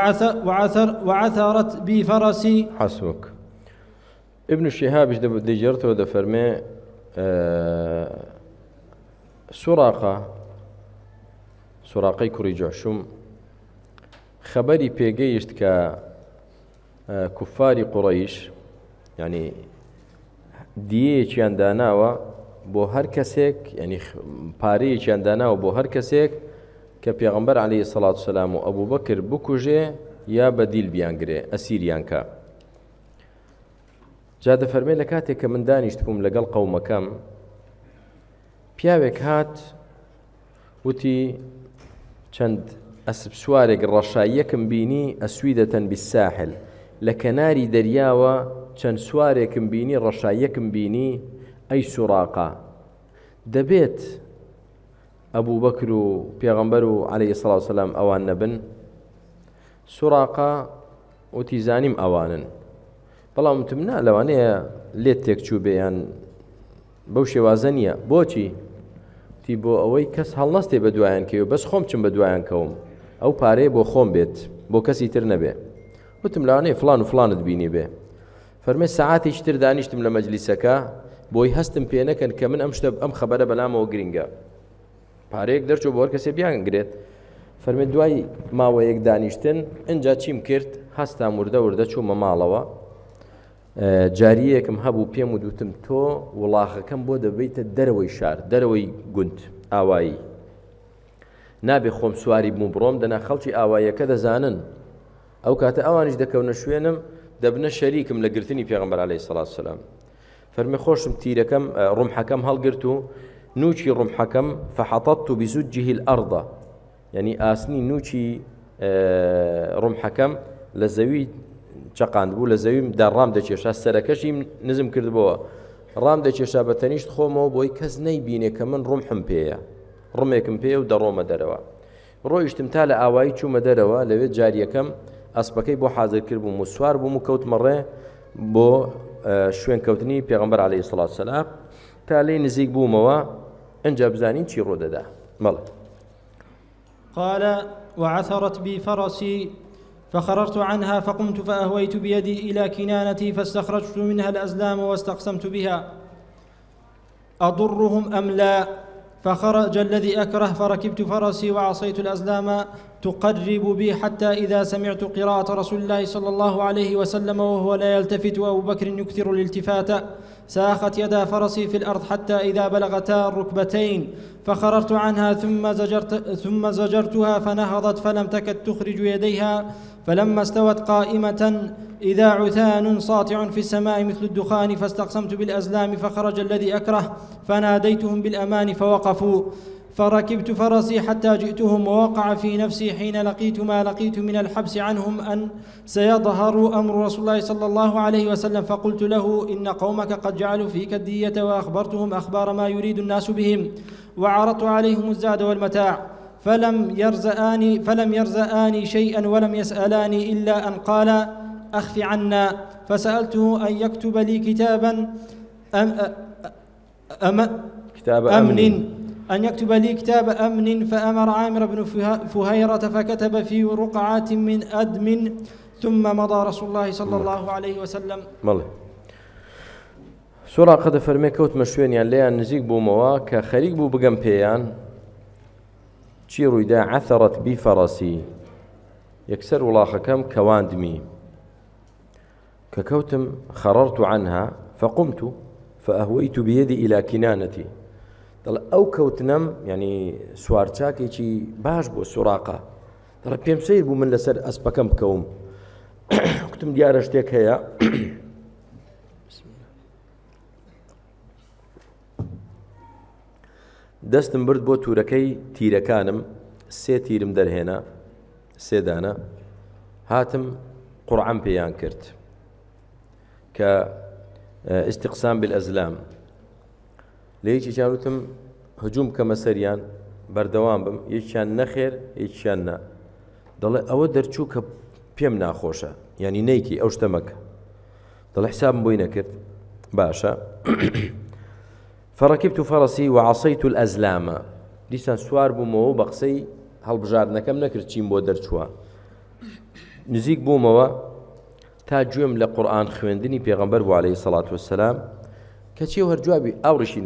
وعثرت بي فرسي. حسبك. ابن الشهاب دجرته دفرمي سراقي كري جعشم خبري بيجيشت كفار قريش يعني دیەیەکیان داناوە بۆ هەر کەسێک ینی پارەیەکیان داناوە بۆ هەر کەسێک کە پێغەمبەر عەلەیهی سەڵات وسەلام و ئەبوو بەکر بکوژێ یا بەدیل بیانگرێ ئەسیریان کە. جا دەفەرمێ لە کاتێک کە من دانیشت بووم لەگەڵ قەومەکەم پیاوێک هات وتی چەند ئەسب سوارێک ڕەشاییەکم بینی ئەسویدەتەن بالساحل لە کەناری دەریاوە چەند سوارێکم بینی ڕەشاییەکم بینی ئەی سوراقا دەبێت ئەبوو بەکر و پێغەمبەر و عەلەیهی سەڵات وسەلام ئەوان نەبن. سوراقا وتی زانیم ئەوانن، بەڵام وتم نا لەوانەیە لێت تێکچوو بێیان بەو شێوازە نییە. بۆچی؟ تی بۆ ئەوەی کەس هەڵنەستێ بە دوایان کەوێ بەس خۆم چم بە دوایان کەوم ئەو پارەیە بۆ خۆم بێت بۆ کەسی تر نەبێ. وتم لەوانەیە فڵان و فڵانت بینی بێ. فەرمێ سەعاتێکی تر دانیشتم لە مەجلیسەکە بۆی هەستم پێ نەکەن کە من ئەم خەبەرە بەلامەوە گرینگە، پارەیەک دەرچوو بۆ هەر کەسێ بیانگرێت. فەرمێ دوای ماوەیەک دانیشتن ئەنجا چیم کرد؟ هەستا وردە چوومە ماڵەوە. جاریەکم هەبوو پێم وتم تۆ وڵاغەکەم بۆ دەبیتە دەرەوەی شار، دەرەوەی گوند ئاوایی، نابێ خۆم سواری بووم بڕۆم دەنا خەڵکی ئاواییەکە دەزانن، ئەو کاتە ئەوانیش دەکەونە شوێنم دەبنە شەریکم لە گرتنی پێغەمبەر عەلەیهی سەڵات وسەلام. فەرمێ خۆشم تیرەکەم ڕومحەکەم هەڵگرت و نوچی ڕومحەکەم فحەطەت بزوجه الأرض، یعنی ئاسنی نوچی ڕومحەکەم لە زەوی چەقاند بوو، لە زەویمدا ڕام دەکێشا، سەرەکەشی نزم کردبەوە ڕام دەکێشا بە تەنیشت خۆمەوە بۆی کەس نەیبینێ کە من ڕومحم پێیە، ڕومێکم پێیە و دەڕۆمە دەرەوە. ڕۆیشتم تا لە ئاوایی چوومە دەرەوە، لەوێ جاریەکەم ئەسپەکەی بۆ حازر کرد بووم و سوار بووم و کەوتمە ڕێ بۆ شوێن کەوتنی پێغەمبەر عەلەیهی سەڵات وسەلام. تا لێی نزیک بوومەوە ئەنجا بزانین چی ڕوو دەدا. مەڵێ. قال: وعثرت بي فرسي فخررت عنها فقمت فأهويت بيدي إلى كنانتي فاستخرجت منها الأزلام واستقسمت بها أضرهم أم لا، فخرج الذي أكره فركبت فرسي وعصيت الأزلام تقرب بي حتى إذا سمعت قراءة رسول الله صلى الله عليه وسلم وهو لا يلتفت وأبو بكر يكثر الالتفات ساخت يدا فرسي في الأرض حتى إذا بلغتا الركبتين فخررت عنها ثم زجرتها فنهضت فلم تكد تخرج يديها، فلما استوت قائمة إذا عثان ساطع في السماء مثل الدخان فاستقسمت بالأزلام فخرج الذي أكره فناديتهم بالأمان فوقفوا، فركبت فرسي حتى جئتهم ووقع في نفسي حين لقيت ما لقيت من الحبس عنهم أن سيظهر أمر رسول الله صلى الله عليه وسلم، فقلت له: إن قومك قد جعلوا فيك الدية، وأخبرتهم أخبار ما يريد الناس بهم، وعرضت عليهم الزاد والمتاع فلم يرزآني شيئا ولم يسألاني إلا أن قال: أخف عنا. فسألته أن يكتب لي كتاب أمن أن يكتب لي كتاب أمن، فأمر عامر بن فهيرة فكتب في رقعات من أدم، ثم مضى رسول الله صلى الله عليه وسلم. ماله سوراقە دەفەرمێ کەوتمە شوێنیان لێیان نزیک بوومەوە کە خەریک بوو بگەم پێیان چی ڕوویدا عەثەرەت بی فەرەسی یەکسەر وڵاخەکەم کەواندمی کە کەوتم خەڕەرت عنها فقمت فأهويت بيدي إلى كنانتي دەڵێ ئەو کەوتنەم یعنی سوارچاکێکی باش بۆ سوراقە دەڵێ پێم سەیر بوو من لەسەر ئەسپەکەم بکەوم کوتم دیارە شتێک هەیە دەستم برد بۆ تورەکەی تیرەکانم 3 تیرم دەرهێنا 3 دانە هاتم قورعەم پێیان کرد کە استقسام بالأزلام لەیەکی چاوتم هجوم کەمە سەریان بەردەوام بم یەکیان نەخێر یەکیان نا دەڵێ ئەوە دەرچوو کە پێم ناخۆشە یعنی نەیکی ئەو شتەمەکە دەڵێ حسابم بۆی نەکرد باشە فركبت فرسي وعصيت الأزلام دیسان سوار بوومەوە بە قسەی هەڵبژاردنەکەم نەکرد چیم بۆ دەرچووە نزیک بوومەوە تا گوێم لە قورئان خوێندنی پێغەمبەر بوو عەلەیهی سەڵات وەسەلام کەچی هەر جوابی ئاوڕشی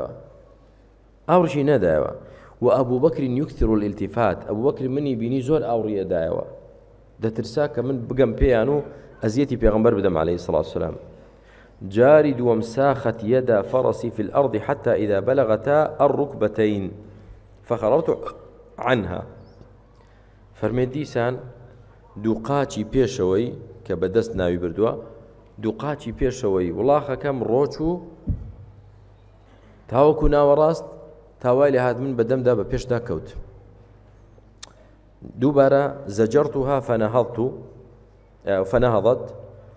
نەدایەوە و ئەبوو بەکری یوکثر الالتفات ئەبوو بەکری منی بینی زۆر ئاوڕیەدایەوە دەترسا کە من بگەم پێیان و ئەزیەتی پێغەمبەر بدەم عەلەیهی سەڵات وەسەلام جارد وامساخت يد فرسي في الأرض حتى إذا بلغتا الركبتين فخررت عنها فەرمێ دیسان دووقاچی پێشەوەی کە بەدەست ناوی بردووە دووقاچی پێشەوەی وڵاخەکەم ڕۆچ و تاوەکو ناوەڕاست تاوای لێ هات من بەدەمدا بە پێشدا کەوت دووبارە زەجەرتها فنهضت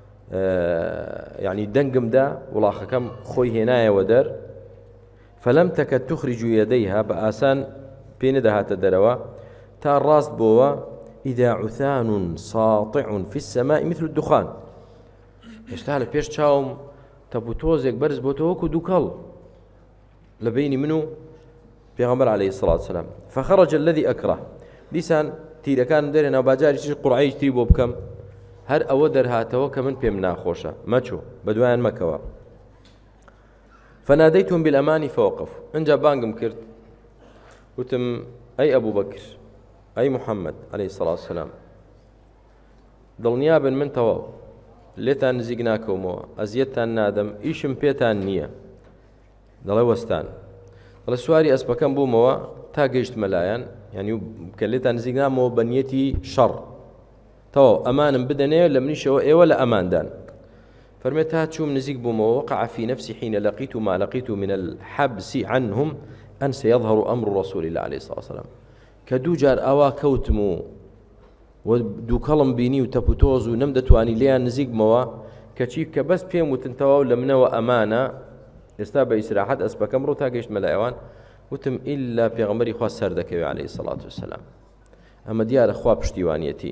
يعني دەنگمدا وڵاخەکەم خۆی هێنایەوە دەر فلم تكد تخرج يديها بآسان پێ نەدەهاتە دەرەوە تا ڕاست بۆوە إذا عثان ساطع في السماء مثل الدخان هێشتا لە پێش چاوم تەپوتۆزێک بەرز بۆتەوە وەکو دووکەڵ لە بینی من و پێغەمبەر عەلەیهی سەڵات وسەلام فخرج الذي أكره دیسان تیرەکانم دەرهێنا و باجاری چ قورعەیەکی تری بۆ بکەم هەر ئەوە دەرهاتەوە کە من پێم ناخۆشە مەچۆ بەدوایان مەکەوە فنادەیتهم بالأمان فوقفوا ئەنجا بانگم کرد وتم ئەی ئەبوو بەکر ئەی محەممەد عەلەیهی سەڵات وسەلام دڵنیا بن من تەواو لێتان نزیک ناکەومەوە ئەزیەتتان نادەم ئیشم پێتان نییە دەڵێ وەستان دەڵێ سواری ئەسپەکەم بوومەوە تا گەیشتمە لایەن یعنی کە لێتان نزیک نامەوە بە نیەتی شەڕ تەواو ئەمانم بدەنێ لە منیشەوە ئێوە لە ئەماندان فەرمێ تا چووم نزیک بوومەوە وقع في نفسي حين لقيت ما لقيت من الحبس عنهم أن سيظهر أمر رسول الله عليه الصلاة والسلام كدو جار أوا كوتمو ودو كلم بيني وتبوتوز ونم دەتوانی لێیان نزیک بمەوە کەچی کە بەس پێم وتن تەواو لە منەوە ئەمانە ئێستا بە ئیسراحەت ئەسپەکەم ڕۆ تا گەیشتمە لایەوان وتم ئیلا پێغەمبەری خوا سەر دەکەوێ عەلەیهی سەڵات وسەلام ئەمە دیارە خوا پشتیوانیەتی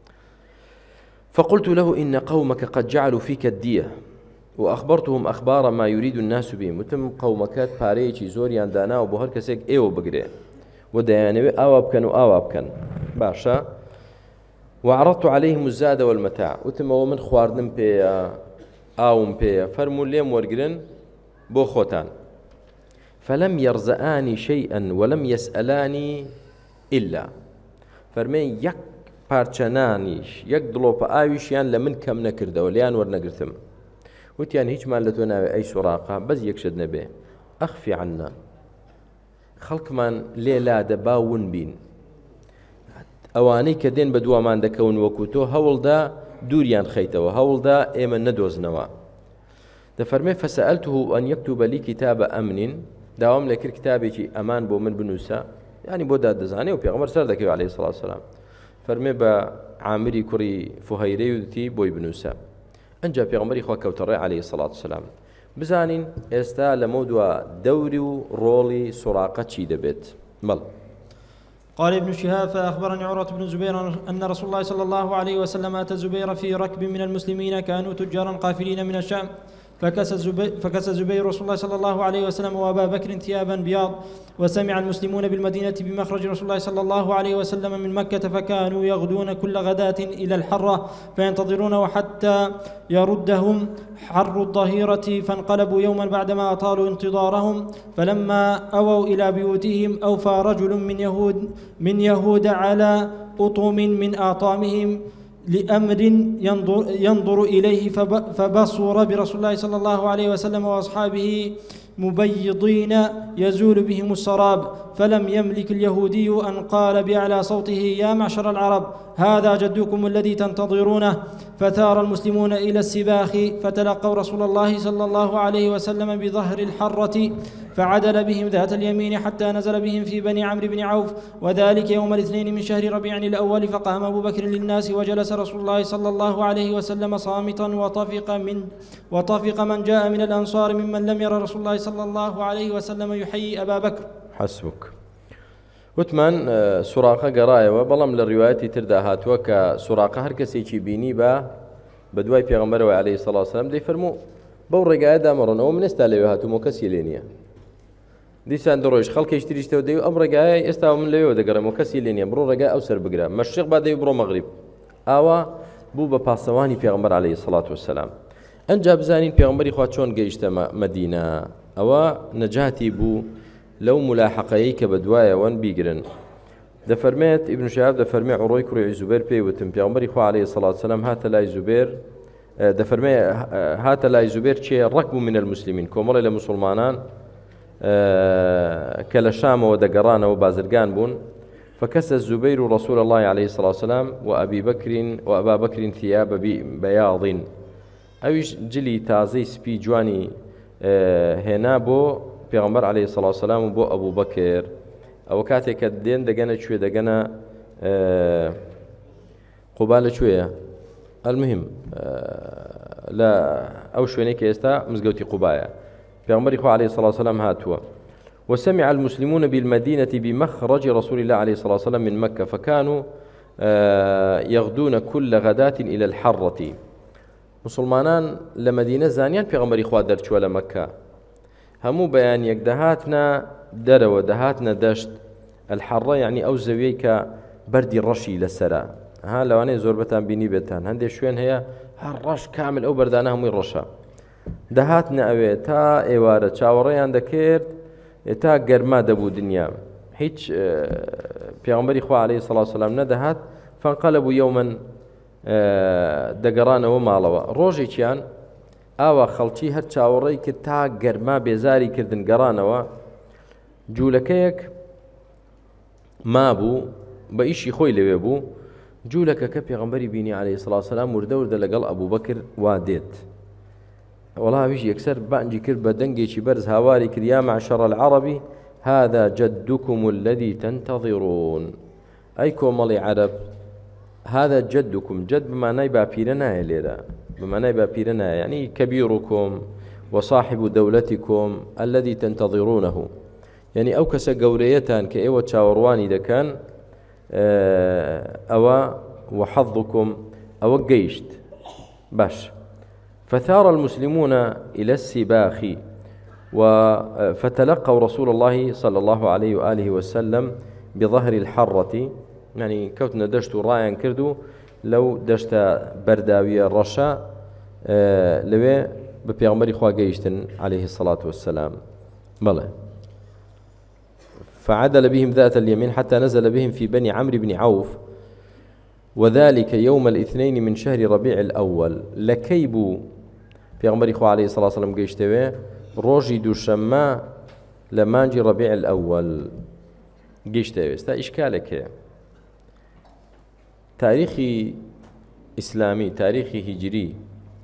فقلت له إن قومك قد جعلوا فيك الدية وأخبرتهم أخبار ما يريد الناس بهم وتم قومكات باريشي زوريان دانا وبهر كسيك إيو بقري وديانوي آوا بكن باشا وعرضت عليهم الزاد والمتاع وتم ومن خواردن بيا آوم بيا فرموا ليم ورقرن بو خوتان فلم يرزآني شيئا ولم يسألاني إلا فرمين يك پارچەنانیش یەک دڵۆپە ئاویشیان لە من کەم نەکردەوە لیان وەرنەگرتم وتیان هیچمان لە تۆ ناوێ ئەی سوراقا بەس یەکشت نەبێ ئەخفی عەننا خەڵکمان لێلادە باون بین ئەوانەی کە دێن بە دوامان دەکەون وەکو تۆ هەوڵدا دووریان خەیتەوە هەوڵدا ئێمە نەدۆزنەوە دەفەرمێ فسألته أن يكتب لي كتاب أمن داوام لە کرد کتابێکی ئەمان بۆ من بنووسە یعنی بۆ دادەزانێ و پێغەمبەر سەر دەکەوێت عەلەیهی سەڵات وسەلام فەرمێ بە عامری کوڕی فوهەیرەی وتی بۆی بنووسە ئەنجا پێغەمبەری خوا کەوتە ڕێ عەلەیهی سەڵات وسەلام بزانین ئێستا لەمە دووە دەوری و ڕۆڵی سوراقە چی دەبێت بەڵ قال ابن شهاب فأخبرني عروة بن الزبير أن رسول الله صلى الله عليه وسلم أتى الزبير في ركب من المسلمين كانوا تجارا قافلين من الشام فكس الزبير رسول الله صلى الله عليه وسلم وأبا بكر ثيابا بياض. وسمع المسلمون بالمدينة بمخرج رسول الله صلى الله عليه وسلم من مكة، فكانوا يغدون كل غداة إلى الحرة فينتظرونه حتى يردهم حر الظهيرة، فانقلبوا يوما بعدما أطالوا انتظارهم. فلما أووا إلى بيوتهم أوفى رجل من يهود على أطم من آطامهم لأمر ينظر إليه، فبصر برسول الله صلى الله عليه وسلم وأصحابه مبيضين يزول بهم السراب، فلم يملك اليهودي أن قال بأعلى صوته: يا معشر العرب، هذا جدكم الذي تنتظرونه. فثار المسلمون إلى السباخ، فتلقوا رسول الله صلى الله عليه وسلم بظهر الحرة، فعدل بهم ذات اليمين حتى نزل بهم في بني عمرو بن عوف، وذلك يوم الاثنين من شهر ربيع الأول. فقام أبو بكر للناس، وجلس رسول الله صلى الله عليه وسلم صامتا، وطفق من جاء من الأنصار ممن لم ير رسول الله صلى الله عليه وسلم يحيي أبا بكر. حسبك. وتمان سراقة قراية بلام للروايات تردى هاتوك سراقة هر كسيكي بيني بدواي پیغمبر عليه الصلاة والسلام دي فرمو بو رقاية دامرون او من استاليو هاتو موكسي لينيا ديسان درويش خلق يشتريش تو ديو ام رقاية استاو من ليو دقرا موكسي لينيا برو رقاية او سر بقرا مشرق بعد ديو برو مغرب اوا بو بپاسواني پیغمبر عليه الصلاة والسلام انجا بزانين پیغمبري خواه چون گيشتا مدينة اوا نجاتي بو لو ملاحقەیەی کە بەدوایە وەن بیگرن. دەفەرمێت ئیبن شهاب دەفەرمێ عوڕۆی کوڕی زوبێر پێیوتم پێغەمبەری خوا عەلەیهی سەڵات وسەلام هاتە لای زوبێر دەفەرمێ هاتە لای زوبێر چێ ڕەکب من المسلمین کۆمەڵێ لە مسلمانان کە لە شامەوە دەگەڕانەوە بازرگان بوون. فكس الزبير رسول الله عليه الصلاة والسلام وأبا بكر ثياب بياض أويش جلي تازي سبي جواني هنا بو پیغمبر علیه الصلاة والسلام بو ابو بکر او کاتی که دین دگنه چوی دگنه قبال چویه المهم لا او شوینه که استا مزگوتی قبايا پیغمبر خو علیه الصلاة والسلام هاتوا. وسمع المسلمون بالمدينة بمخرج رسول الله عليه الصلاة والسلام من مكة، فكانوا يغدون كل غداة إلى الحرة. مسلمانان لمدينة زانيان پیغمبر خو درچوا لمكة همو بيان يك دهاتنا دروا دهاتنا دشت الحرة يعني أو زويك بردي رشي للسرا ها لو أنا زوربتان بيني بيتان هندي شوين هي هالرش كامل أو بردانها مي رشا دهاتنا أوي تا إيوارة شاوريان دكير تا قرما دبو دنيا هيج پیغمبر إخوة عليه الصلاة والسلام ندهات فانقلبوا يوما دقران ومالوا روجي كان ئاوا خەڵکی هەر چاوەڕێی کرد تا گەرما بێزاری کردن گەڕانەوە. جوولەکەیەک مابوو بە ئیشی خۆی لەوێ بوو. جوولەکە پێغەمبەری بینی عەلەیهی سەڵات وسەلام وردە لەگەڵ ئەبوو بەکر وا دێت. وەڵاویش یەکسەر بانگی کرد بە دەنگێکی بەرز هاواری کرد: یا معشەڕ العەرەبی هذا جدكم الذي تنتظرون. ئەی کۆمەڵی عەرەب هذا جدكم جد بمعنای باپیرە نایە لێرە بمعنى بابيرنا يعني كبيركم وصاحب دولتكم الذي تنتظرونه يعني أو كسا قوريتان كأيوة شاورواني دا كان أو وحظكم أو قيشت باش. فثار المسلمون إلى السباخ فتلقوا رسول الله صلى الله عليه وآله وسلم بظهر الحرة يعني كوتنا دشتو رايان كردو لو دشت برداوية الرشا لوي ببيغمبري خوا قيشتن عليه الصلاة والسلام بلى. فعدل بهم ذات اليمين حتى نزل بهم في بني عمرو بن عوف، وذلك يوم الاثنين من شهر ربيع الأول. لكيبو بيغمبري خوا عليه الصلاة والسلام قيشتوي روجي دوشما لمانجي ربيع الأول قيشتوي. استا إشكالك تاريخي إسلامي تاريخي هجري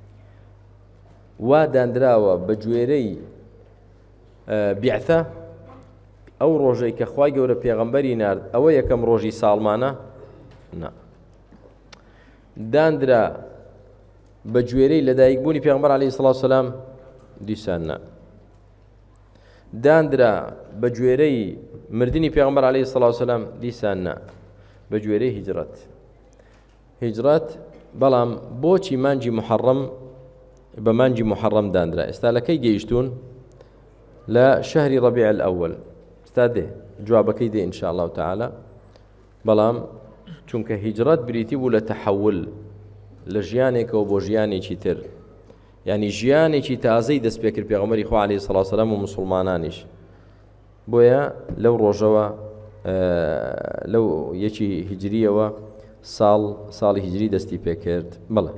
واداندراوە بە گوێرەی بیعثە ئەو ڕۆژەی کە خوای گەورە پێغەمبەری نارد ئەوە یەکەم ڕۆژی ساڵمانە نا دانرا بە گوێرەی لەدایکبوونی پێغەمبەر عەلەیهی سەڵات وسەلام دیسان نا دانرا بە گوێرەی مردنی پێغەمبەر عەلەیهی سەڵات وسەلام دیسان نا بە گوێرەی هیجرەت بەڵام بۆچی مانجی محەڕەم بمانجي محرم داندرا استالكي جيشتون لا شهر ربيع الأول استاده جوابك دي إن شاء الله تعالى بلام چونکە هیجرات بریتی بوو لە تەحول لە ژیانێکەوە بۆ ژیانێکی تر یعنی ژیانێکی تازەی دەست پێ کرد پێغەمبەری خوا عەلەیهی سەڵاتو وسەلام و موسڵمانانیش بۆیە لەو ڕۆژەوە لەو یەکی هیجریەوە ساڵی هیجری دەستی پێ کرد. بەڵێ.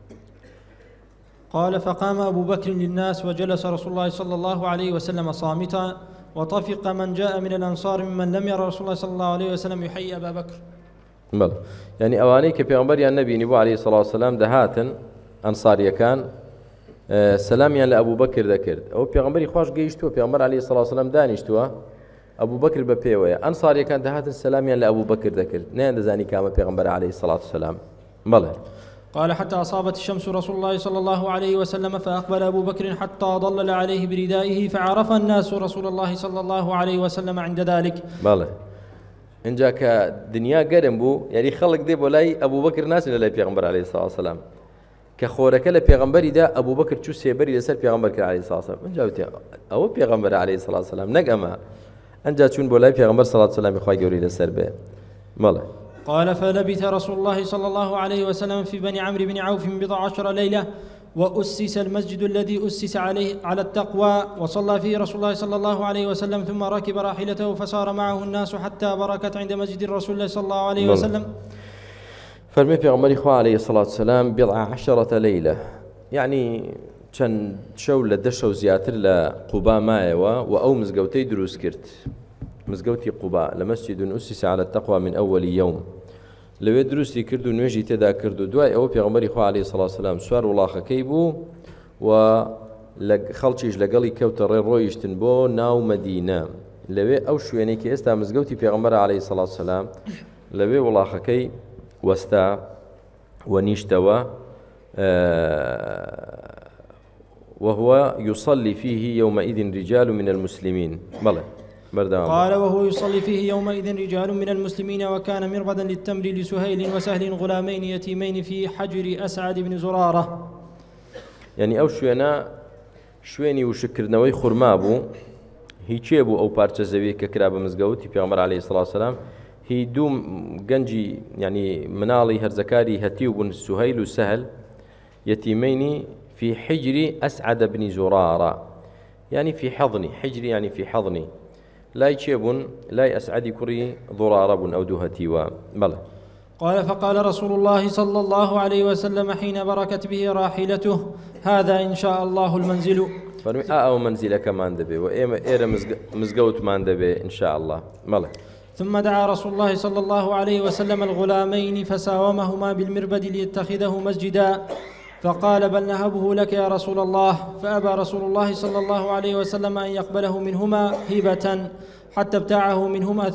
قال فقام أبو بكر للناس وجلس رسول الله صلى الله عليه وسلم صامتا وطفق من جاء من الأنصار ممن لم يرى رسول الله صلى الله عليه وسلم يحيي أبا بكر. بەڵێ. يعني ئەوانەی کە پێغەمبەریان نەبینی بۆ عەلەیهی سەڵاتو وسەلام دەهاتن ئەنساریەکان سەلامیان لە ئەبوو بەکر دەکرد ئەو پێغەمبەری خوش گەیشتووە پێغەمبەر عەلەیهی سەڵاتو وسەلام دانیشتووە ئەبوو بەکر بە پێوەیە ئەنساریەکان دەهاتن سەلامیان لە ئەبوو بەکر دەکرد نەیان دەزانی کامە پێغەمبەر عەلەیهی سەڵاتو وسەلام. بەڵێ. قال حتى أصابت الشمس رسول الله صلى الله عليه وسلم فأقبل أبو بكر حتى ظلل عليه بردائه فعرف الناس رسول الله صلى الله عليه وسلم عند ذلك. بەڵێ. اینجا کە دنیا گەرم بوو یعنی خەڵک دێ بۆ لای ئەبوو بەکر ناچن لە لای پێغەمبەر عەلەیهی سەڵاتو وسەلام کە خۆرەکە لە پێغەمبەریدا ئەبوو بەکر چوو سێبەری لەسەر پێغەمبەر کرد عەلەیهی سەڵاتو وسەلام اینجا وتی ئەوە پێغەمبەرە عەلەیهی سەڵاتو وسەلام نەک ئەمە ئەنجا چوون بۆ لای پێغەمبەر سەڵاتو وسەلامی خوای گەورەی لەسەر بێ. بەڵێ. قال فلبث رسول الله صلى الله عليه وسلم في بني عمرو بن عوف 12 ليلة وأسس المسجد الذي أسس على التقوى وصلى فيه رسول الله صلى الله عليه وسلم ثم ركب راحلته فسار معه الناس حتى بركت عند مسجد الرسول الله صلى الله عليه وسلم. فرمي پیغمبری خوا عليه الصلاة والسلام 12 ليلة يعني چەند شەو لە 10 شەو زیاتر لە قوبا مایەوە و ئەو مزگەوتەی دروست کرد مزگەوتی قوبا لە مسجد أسس على التقوى من أول يوم لەوێ دروستی کرد و نوێژی تێدا کرد و دوای ئەوە پێغەمبەری خوا عەلەیهی سەڵاتو وسەلام سوار وڵاخەکەی بوو و خەڵکیش لەگەڵی کەوتە ڕێ ڕۆیشتن بۆ ناو مەدینە لەوێ ئەو شوێنەی کە ئێستا مزگەوتی پێغەمبەرە عەلەیهی سەڵاتو وسەلام لەوێ وڵاخەکەی وەستا و نیشتەوە وهو يصلي فيه يومئذ رجال من المسلمين. بلى. قال وهو يصلي فيه يومئذ رجال من المسلمين وكان مربدا للتمر لسهيل وسهل غلامين يتيمين في حجر أسعد بن زرارة. يعني أو شوێنی وشکردنەوەی خورما بوو هیچێ بوو ئەو پارچە زەویە کە کرا بە مزگەوتی پێغەمبەر عەلەیهی سەڵاتو وسەلام هی دوو گەنجی يعني مناڵی هەرزەکاری هەتیو بوون سوهەیل و سەهل يتيمين في حجر أسعد بن زرارة يعني في حضني حجري يعني في حضني لا يشيبون لا أسعد كري ضرارب أو دهتي بلى. قال فقال رسول الله صلى الله عليه وسلم حين بركت به راحلته هذا إن شاء الله المنزل. فرمي أو منزلك ما اندبي وإير مزقوت ما اندبي إن شاء الله. بلى. ثم دعا رسول الله صلى الله عليه وسلم الغلامين فساومهما بالمربد ليتخذه مسجدا فقال بل نهبه لك يا رسول الله فأبى رسول الله صلى الله عليه وسلم أن يقبله منهما هبة حتى ابتاعه منهما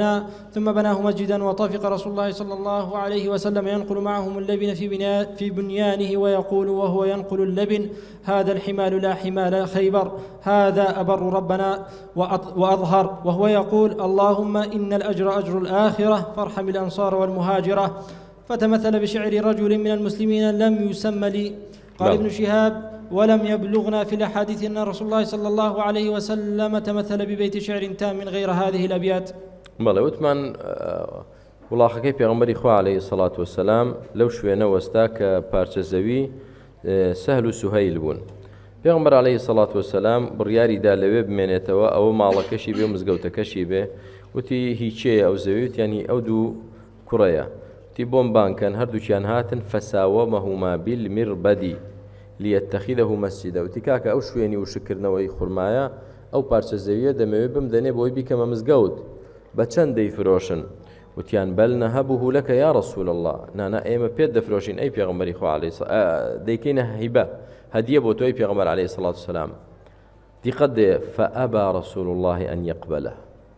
ثم بناه مسجدا وطفق رسول الله صلى الله عليه وسلم ينقل معهم اللبن في بنيانه ويقول وهو ينقل اللبن هذا الحمال لا حمال خيبر هذا أبر ربنا وأظهر وهو يقول اللهم إن الأجر أجر الآخرة فارحم الأنصار والمهاجرة فتمثل بشعر رجل من المسلمين لم يسمى لي. قال ابن شهاب ولم يبلغنا في الأحاديث أن رسول الله صلى الله عليه وسلم تمثل ببيت شعر تام من غير هذه الأبيات. بلى وثمان وڵاخەکەی پێغەمبەری خوا عەلەیهی سەڵاتو وسەلام لەو شوێنە وەستا کە پارچە زەوی سەهل و سوهەیل بوون پێغەمبەر عەلەیهی سەڵاتو وسەلام بڕیاریدا لەوێ بمێنێتەوە ئەوە ماڵەکەشی بێ و مزگەوتەکەشی بێ وتی هیچەیە ئەو زەوی وتیانی ئەو دوو کوڕەیە وتی بۆم بانکەن هەردووکیان هاتن فەساوەمەهوما بالمربەدی ليتخذه مسجدا وتی کاکە ئەو شوێنی وشکردنەوەی خورمایە ئەو پارچە زەویە دەمەوێت بمدەنێ بۆی بیکەمە مزگەوت بە چەند دەیفرۆشن وتیان بەل نەهەبوه لەکە یا رەسوول الله نانا ئێمە پێت دەفرۆشین ئەی پێغەمبەری خوا دەیکەینە هیبە هەدیە بۆ تۆی پێغەمبەر عەلەیهی سەڵاتو وسەلام دیقەت دێ فەئەبا رەسوول الله ئەن یەقبەلە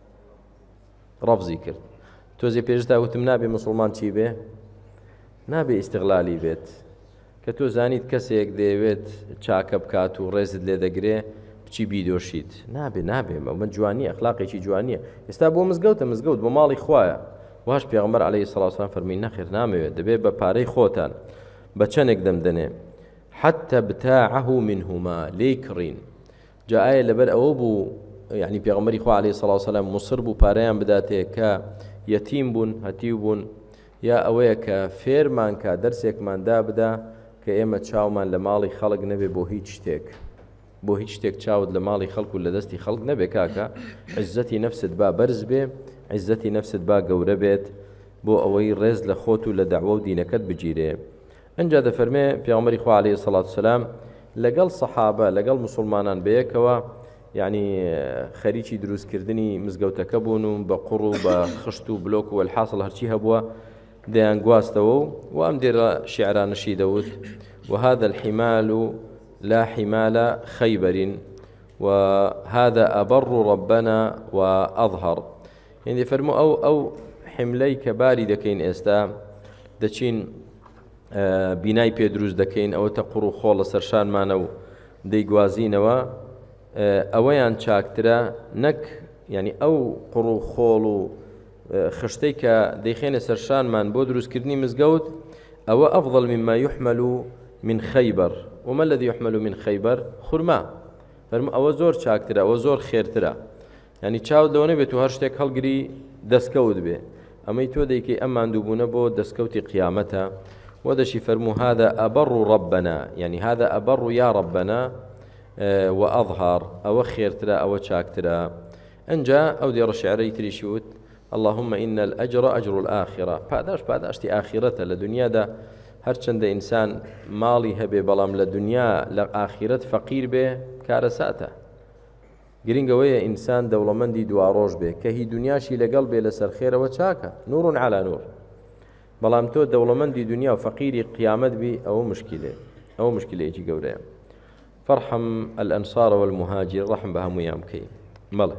ڕەفزی کرد تۆزێ پێشتا وتم نابێ مسڵمان چی بێ نابێ ئیستیغلالی بێت کە تۆ زانیت کەسێک دەیەوێت چاکە بکات و ڕێزت لێ دەگرێ بچی بیدۆشیت نابێ ئەمە جوانی ئەخلاقێکی جوانیە ئێستا بۆ مزگەوت بۆ ماڵی خوایە واش پێغەمبەر عەلەیهی سەڵاتو وسەلام فەرمی نەخێر نامەوێت دەبێت بە پارەی خۆتان بە چەندێک دەمدەنێ حتى ابتاعه منهما ليكرين جاء لبر أوبو يعني بيغمري خو عليه الصلاة والسلام مصر بو باريان بداته كيتيم بون هتيو بون يا أويك فيرمان كدرسك من دابدا كإما تشاومان لمالي خلق نبي بو هيج شتێک چاوت لە ماڵی خەڵک و لە دەستی خەڵک نەبێ کاکە عزەتی نەفست با بەرز بێ عزەتی نەفست با گەورە بێت بۆ ئەوەی ڕێز لە خۆت و لە دەعوە و دینەکەت بگیرێ. ئەنجا دەفەرمێ پێغەمبەری خوا عەلەیهی سەڵات وسەلام لەگەڵ سەحابە لەگەڵ مسلمانان بەیەکەوە یعنی خەریکی دروستکردنی مزگەوتەکە بوون و بە قوڕ و بە خشت و بلۆک و الحاصل هەرچی هەبووە دەیان گواستەوە و ئەم دێرە شیعرانەشی دەوت وهذا الحمال لا حمال خيبر وهذا أبر ربنا وأظهر يعني فرمو أو حملي كباري دكين إستا دچين بناي بيدروز دكين أو تقرو خول سرشان مانو ديگوازينوا أويان چاكترا نك يعني أو قرو خول خشتيك ديخين سرشان مان بودروز كرني مزقود أو أفضل مما يحمل من خيبر. وما الذي يحمل من خيبر؟ خرما. أو زور شاكترا أو زور خيرترا يعني تشاود لونه بتو هرشتك هالجري دسكود به أما يتوديك أما عندبونا بو دسكوتي قيامتها وهذا شي فرمو هذا أبر ربنا يعني هذا أبر يا ربنا وأظهر أو خيرترا أو شاكترا أنجا أو دير الشعري تريشوت اللهم إن الأجر أجر الآخرة بعداش تي آخرته لدنيا دا هرچند إنسان مالي هبه بلام لدنيا لآخرت فقير به كارساته گرنگوية إنسان دولمندي دواروش به كهي دنياشي لقل به لسر خير وچاكا نور على نور بلام تو دولمندي دنيا وفقيري قيامت بي أو مشكلة يجي قوريا فرحم الأنصار والمهاجر رحم بهم ويامكي ماله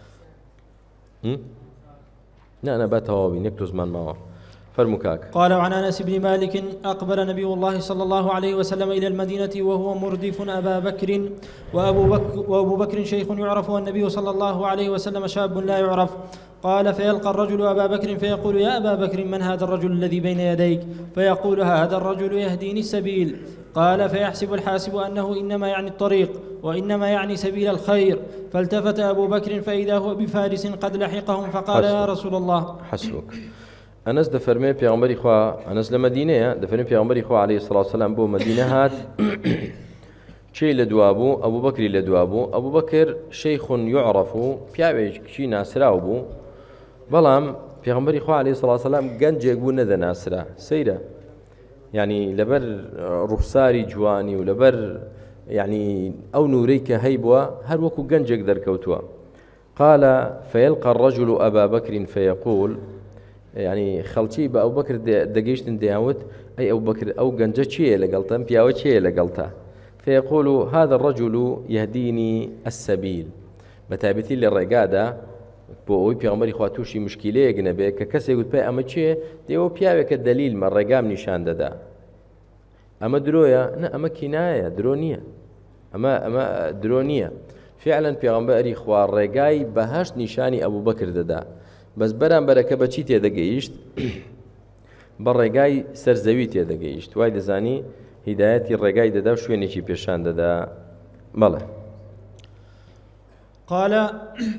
لا أنا باتهوابي نكتوز من معه فرمكاك. قال عن أنس بن مالك أقبل نبي الله صلى الله عليه وسلم إلى المدينة وهو مردف أبا بكر وأبو بكر شيخ يعرف والنبي صلى الله عليه وسلم شاب لا يعرف. قال فيلقى الرجل أبا بكر فيقول يا أبا بكر من هذا الرجل الذي بين يديك؟ فيقول هذا الرجل يهديني السبيل. قال فيحسب الحاسب أنه إنما يعني الطريق وإنما يعني سبيل الخير. فالتفت أبو بكر فإذا هو بفارس قد لحقهم فقال يا رسول الله. حسبك. أنس دفرمي بيغمبري خوا أنس لمدينة دفرمي بيغمبري خوا عليه الصلاة والسلام بو مدينة هات شيء لدوابو أبو بكر لدوابو أبو بكر شيخ يعرف بيعوج شي ناسراو بو بلام بيغمبري خوا عليه الصلاة والسلام جنجيك بو ندى ناسرا سيرا يعني لبر رخصاري جواني ولبر يعني أو نوريك هيبوا هر وكو جنجيك دركوتوا. قال فيلقى الرجل أبا بكر فيقول يعني خلشي بأبو بكر دقيشتن دياوت أي أبو بكر أو جنجة شيء لقلتها بياوت شيء لقلتها فيقول هذا الرجل يهديني السبيل بتابتي للرقادة بوي بيغمري خواتوشي مشكلة جنبه ككسي يقول بي أما شيء ديو بياوك الدليل من رقام نشان دادا أما درويا نا أما كناية درونية أما درونية فعلا بيغمري خوار رقاي بهاش نشاني أبو بكر دادا بس برام بركة بچی تێدەگەیشت بە ڕێگای سەرزەوی تێدەگەیشت وای دەزانی هیدایەتی ڕێگای دەدا و شوێنێکی پێشان دەدا. بەڵێ قال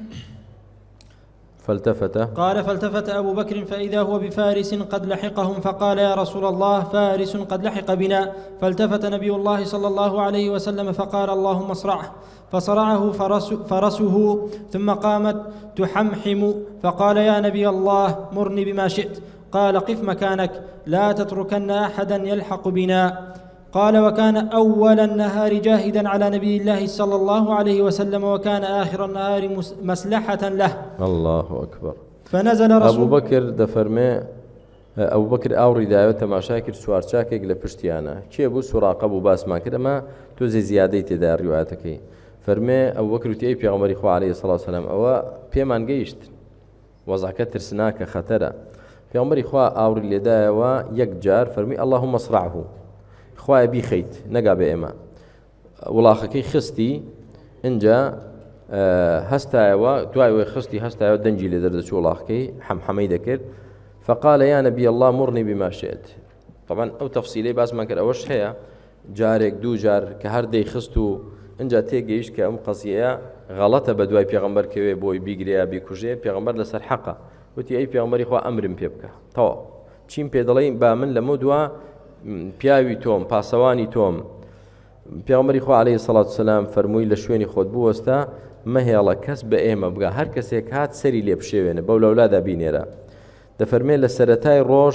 فالتفت أبو بكر فإذا هو بفارس قد لحقهم فقال يا رسول الله فارس قد لحق بنا. فالتفت نبي الله صلى الله عليه وسلم فقال اللهم اصرعه. فصرعه فرسه ثم قامت تحمحم فقال يا نبي الله مرني بما شئت. قال قف مكانك لا تتركن أحدا يلحق بنا. قال وكان أول النهار جاهدا على نبي الله صلى الله عليه وسلم وكان آخر النهار مسلحة له. الله أكبر. فنزل رسول أبو بكر دفرمي أبو بكر أوري دايو تماشاكر سوار شاكك لبشتيانا كي أبو سراق أبو باس ما كده ما توزي زيادة تدار رواياتك فرمي أبو بكر وتي بيغمبري خو عليه الصلاة والسلام أو بيمان جيشت وضع كتر سناك خطرة بيغمبري خو أوري اللي دايو يكجار فرمي اللهم اصرعه خواه بي خيت نقا بإما ولاخكي خستي انجا هستايوا توايوي خستي هستايوا دنجي لدردش ولاخكي حمحمي ذكر فقال يا نبي الله مرني بما شئت. طبعا أو تفصيلي باز ما كان أوش هي جارێک دوو جار کە هەردەی خست و ئەجا تێگەیشت کە ئەم قەزیەیە غەڵەتە بە دوای پێغەمبەر کەوێ بۆی بیگرێ بیکوژێ پێغەمبەر لەسەر حەقە وتی ئەی پێغەمبەری خوا ئەمرم پێ بکە تەواو چیم پێ دەڵێ با من لەمە دووە پیاوی تۆم پاسەوانی تۆم پێغەمبەری خوا عەلەیهی سەڵات وسەلام فەرمووی لە شوێنی خۆت بوەستە مەهێڵە کەس بە ئێمە بگا هەر کەسێک هات سەری لێ بشێوێنە بەو لەولادا بینێرە دەفەرمێ لە سەرەتای ڕۆژ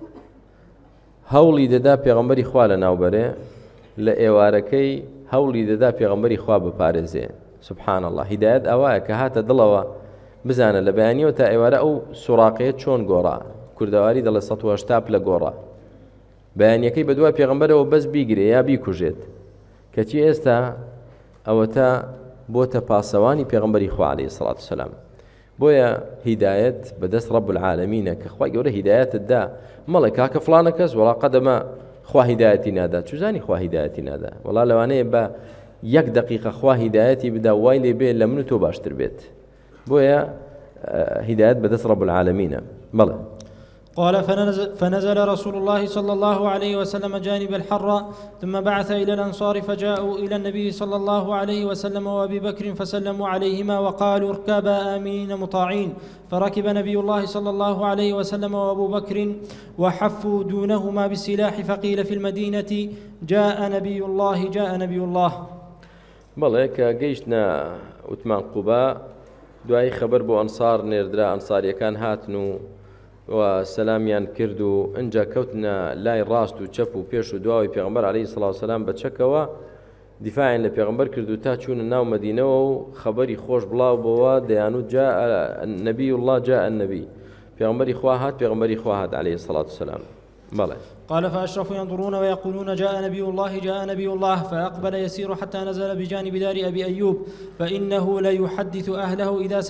هەوڵی دەدا پێغەمبەری خوا لە ناوبەرێ لە ئێوارەکەی هەوڵی دەدا پێغەمبەری خوا بپارێزێ سبحان الله هیدایەت ئەوایە کە هاتە دڵەوە بزانە لە بەیانیەوە تا ئێوارە ئەو سوڕاقەیە چۆن گۆڕا کوردەواری دەڵێ 180 لە گۆڕا بەیانیەکەی بە دوای پێغەمبەرەوە بەس بیگرێ یا بیکوژێت کەچی ئێستا ئەوەتە بۆتە پاسەوانی پێغەمبەری خوا عەلەیهی سەڵات وسەلام بۆیە هیدایەت بەدەست ڕەب العالەمینە کە خوای گەورە هیدایەتت دا مەڵێ کاکە فڵانە کەس وەڵا قەدەمە خوا هیدایەتی نادا چوزانی خوا هیدایەتی نادا وەڵا لەوانەیە بە 1 دقیقە خوا هیدایەتی بدا وای لێ بێ لە من و تۆ باشتر بێت بۆیە هدايات بدس رب العالمين بلى. قال فنزل رسول الله صلى الله عليه وسلم جانب الحرة ثم بعث إلى الأنصار فجاءوا إلى النبي صلى الله عليه وسلم وأبي بكر فسلموا عليهما وقالوا اركبا آمين مطاعين فركب نبي الله صلى الله عليه وسلم وأبو بكر وحفوا دونهما بالسلاح فقيل في المدينة جاء نبي الله جاء نبي الله. بلى كجيشنا وثمان قباء دعاء خبر بو أنصار نردرا أنصار كان هاتنو وسلامیان کرد و انجا کەوتنە لای ڕاست و چەپ و پێش و دواوی پێغەمبەر عەلەیهی سەڵات وسەلام بەچەکەوە دیفاعیان لە پێغەمبەر کرد و تا چوونە ناو مەدینەوە و خەبەری خۆش بڵاو بەوە دەیانوت جاء النبي الله جاء النبي پێغەمبەری خوا هات پێغەمبەری خوا هات عەلەیهی سەڵات وسەلام. بەڵێ. قال فأشرفوا ينظرون ويقولون جاء نبي الله جاء نبي الله فأقبل يسير حتى نزل بجانب دار أبي أيوب فإنه ليحدث أهله إذ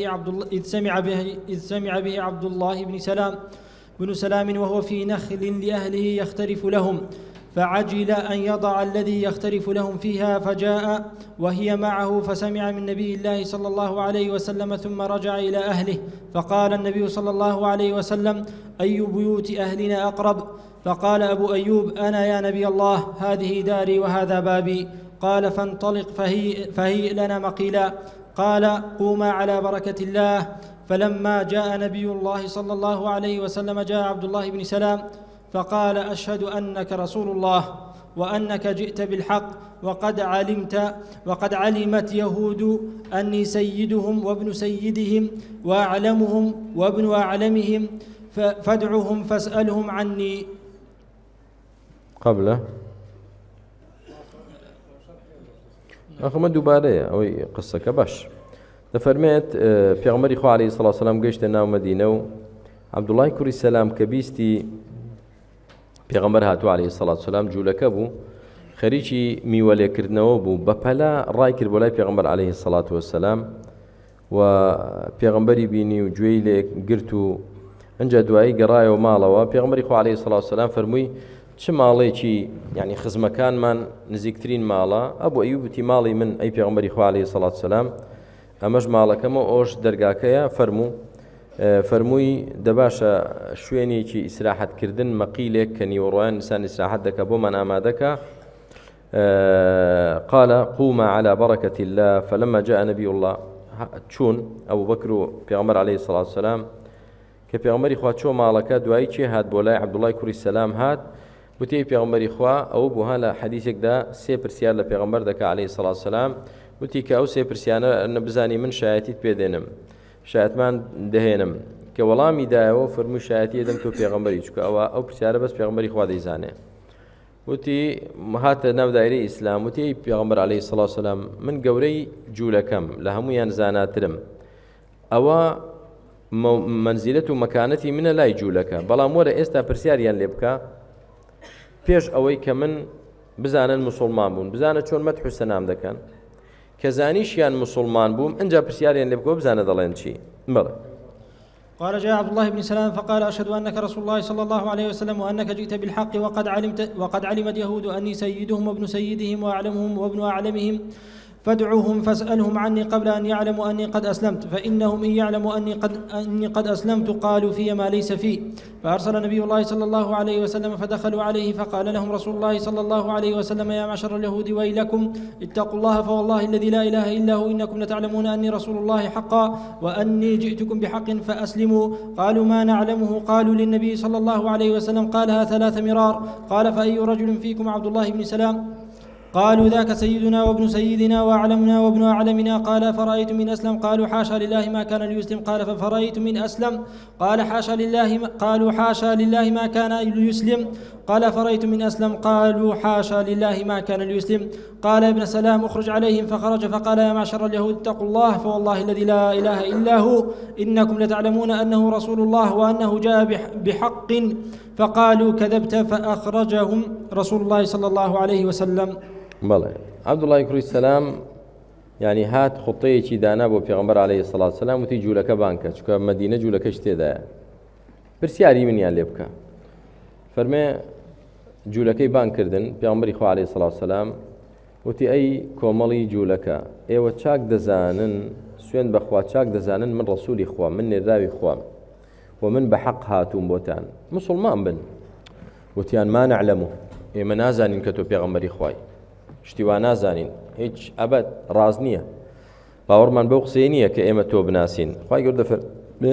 سمع به عبد الله بن سلام وهو في نخل لأهله يختلف لهم فعجل أن يضع الذي يختلف لهم فيها فجاء وهي معه فسمع من نبي الله صلى الله عليه وسلم ثم رجع إلى أهله فقال النبي صلى الله عليه وسلم أي بيوت أهلنا أقرب؟ فقال أبو أيوب أنا يا نبي الله هذه داري وهذا بابي. قال فانطلق فهيئ لنا مقيلا. قال قوما على بركة الله. فلما جاء نبي الله صلى الله عليه وسلم جاء عبد الله بن سلام فقال أشهد أنك رسول الله وأنك جئت بالحق وقد علمت يهود أني سيدهم وابن سيدهم وأعلمهم وابن أعلمهم فادعهم فاسألهم عني. قبله أخو دوباره أو قصة كباش دفرميت پیغمبری خوا علیه الصلاة والسلام گشت ناو مدینه و عبدالله کوری سلام کبیستی پیغمبر هاتو علیه الصلاة والسلام جولکه بو خریجی میوله کردنەوە بوو بەپەلا ڕای کرد بۆ لای پێغەمبەر عەلەیهی الصلاة والسلام و پێغەمبەری بینی و گوێی لێ گرت و ئەنجا دوایی گەڕایەوە ماڵەوە پێغەمبەری خوا عەلەیهی الصلاة والسلام فەرمووی چ ماڵێکی یعنی خزمەکانمان نزیکترین ماڵە ئەبوو ئەیوب وتی ماڵی من ئەی پێغەمبەری خوا عەلەیهی الصلاة والسلام ئەمەش ماڵەکەمە ئەوش دەرگاکەیە فەرمووی دەباشە شوێنێکی ئیسراحەتکردن مەقیلێک کە نیوەڕۆیان ئینسان ئیسراحەت دەکە بۆمان ئامادەکە. قال قوما على بركة الله فلما جاء نبي الله چون أبو بكر پیغمبر عليه الصلاة والسلام كبيغمبر إخوة شو مالك دعائي چه هاد بولاي عبد الله كوري السلام هاد بتي پیغمبر إخوة أو بوها حديثك دا سي برسيار لبيغمبر دك عليه الصلاة والسلام بتي كأو سي برسيانا نبزاني من شايتي بيدينم شايت مان دهينم كولامي دايو فرمو شايتي دم تو پیغمبري چكو أو برسيارة بس پیغمبر إخوة ديزانه وتي هات ناو دایره اسلام وتي پیغمبر علیه الصلاة والسلام من گەورەی جوولەکەم لە هەمویان زاناترم ئەوە منزلەت و مەکانەتی منە لای جوولەکە بەڵام وەرە ئێستا پرسیاریان لێ بکە پێش ئەوەی کە من بزانن مسلمان بوون بزانە چۆن مەدح و سەنام دەکەن کە زانیشیان مسلمان بووم ئەنجا پرسیاریان لێ بکەوە بزانە دەڵێن چی. بەڵێ. قال جاء عبد الله بن سلام فقال أشهد أنك رسول الله صلى الله عليه وسلم وأنك جئت بالحق وقد علمت يهود أني سيدهم وابن سيدهم وأعلمهم وابن أعلمهم فادعوهم فاسألهم عني قبل أن يعلموا أني قد أسلمت، فإنهم إن يعلموا أني قد أسلمت قالوا في ما ليس فيه. فأرسل نبي الله صلى الله عليه وسلم فدخلوا عليه، فقال لهم رسول الله صلى الله عليه وسلم: يا معشر اليهود ويلكم، اتقوا الله فوالله الذي لا إله إلا هو إنكم لتعلمون أني رسول الله حقا، وأني جئتكم بحق فأسلموا. قالوا: ما نعلمه. قالوا للنبي صلى الله عليه وسلم: قالها 3 مرار. قال: فأي رجل فيكم عبد الله بن سلام؟ قالوا: ذاك سيدنا وابن سيدنا وأعلمنا وابن أعلمنا. قال: فرأيت من أسلم؟ قالوا: حاشا لله ما كان ليسلم. قال: ففرأيت من أسلم؟ قال: حاشا لله. قالوا: حاشا لله ما كان ليسلم. قال: فرأيت من أسلم؟ قالوا: حاشا لله ما كان ليسلم. قال: ابن سلام اخرج عليهم. فخرج فقال: يا معشر اليهود اتقوا الله فوالله الذي لا إله إلا هو إنكم لتعلمون أنه رسول الله وأنه جاء بحق. فقالوا: كذبت. فأخرجهم رسول الله صلى الله عليه وسلم. بەڵێ عەبدوڵڵای کوڕی سەلام یعنی هات خوتەیەکی دانا بۆ پێغەمبەر عەلەیهی سەڵات سەلام وتی جوولەکە بانکە، چونکە مەدینە جوولەکەش تێدایە، پرسیاری منیان لێ بکە. فەرمێ جوولەکەی بانکردن، پێغەمبەری خوا عەلەیهی سەڵات سەلام وتی: ئەی کۆمەڵی جوولەکە، ئێوە چاک دەزانن، سوێن بەخوا چاک دەزانن من ڕەسوولی خوا، من نێراوی خوام و من بە حەق هاتووم بۆتان، موسڵمان بن. وتیان: ما نعلەمو، ئێمە نازانین کە تۆ پێغەمبەری خوای، شتیوان نازانین، هیچ ئەبەد ڕاز نییە، باوەڕمان بەو قسەی نییە کە ئێمە تۆ بناسین. خوای گەورە دەفەرمێ: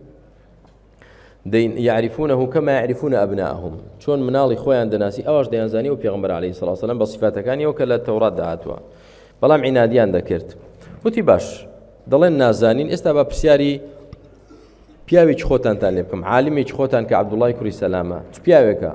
یعرفونه کەما یعرفون ئەبناءهم، چۆن مناڵی خۆیان دەناسی ئەوەش دەیانزانی و پێغەمبەر عەلەیهی سەڵات وسەلام بە صیفاتەکانیەوە کە لە تەورات داهاتووە، بەڵام عینادیان دەکرد. وتی: باش، دەڵێن نازانین، ئێستا بە پرسیاری پیاوێکی خۆتانتان لێ بکەم، عالمێکی خۆتان کە عەبدوڵڵای کوڕی سەلامە، چ پیاوێکە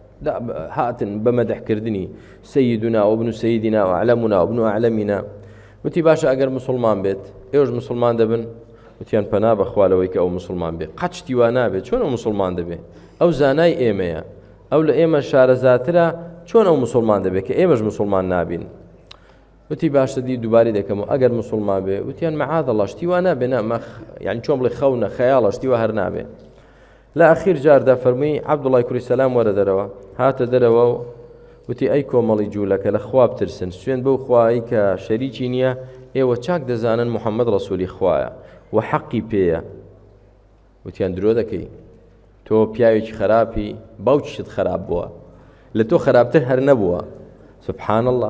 هاتن بمەدەحکردنی سەیدنا وابن سەیدنا وأعلمنا وابن أعلمنا. وتی: باشە ئەگەر مسلمان بێت ئێوەش مسلمان دەبن؟ وتیان: پەنا بەخوالەوەی کە ئەو مسلمان بێت، قەت شتیوا نابێت، چۆن ئەو مسلمان دەبێت؟ ئەو زانای ئێمەیە، ئەو لە ئێمە شارەزاترە، چۆن ئەو مسلمان دەبێت کە ئێمەش مسلمان نابین؟ وتی: باشە دی دووباری دەکەمەوە، ئەگەر مسلمان بێ. وتیان: مەعاذەڵڵا، شتیوا نابێ، نەمەخ، یعنی چۆن بڵێ خەونە خەیاڵە، شتیوا هەر نابێ. لە ئەخیر جاردا فەرمووی: عەبدوڵڵای کوڕی سەلام وەرە دەرەوە. هاتە دەرەوە و وتی: ئەی کۆمەڵی جوولەکە، لە خوا بترسن، سوێن بەو خوایی کە شەریکی نییە، ئێوە چاک دەزانن محەممەد ڕەسوولی خوایە و حەقی پێیە. وتیان: درۆ دەکەی، تۆ پیاوێکی خراپی، باوکیشت خراپ بووە، لە تۆ خراپتر هەر نەبووە. سبحان الله،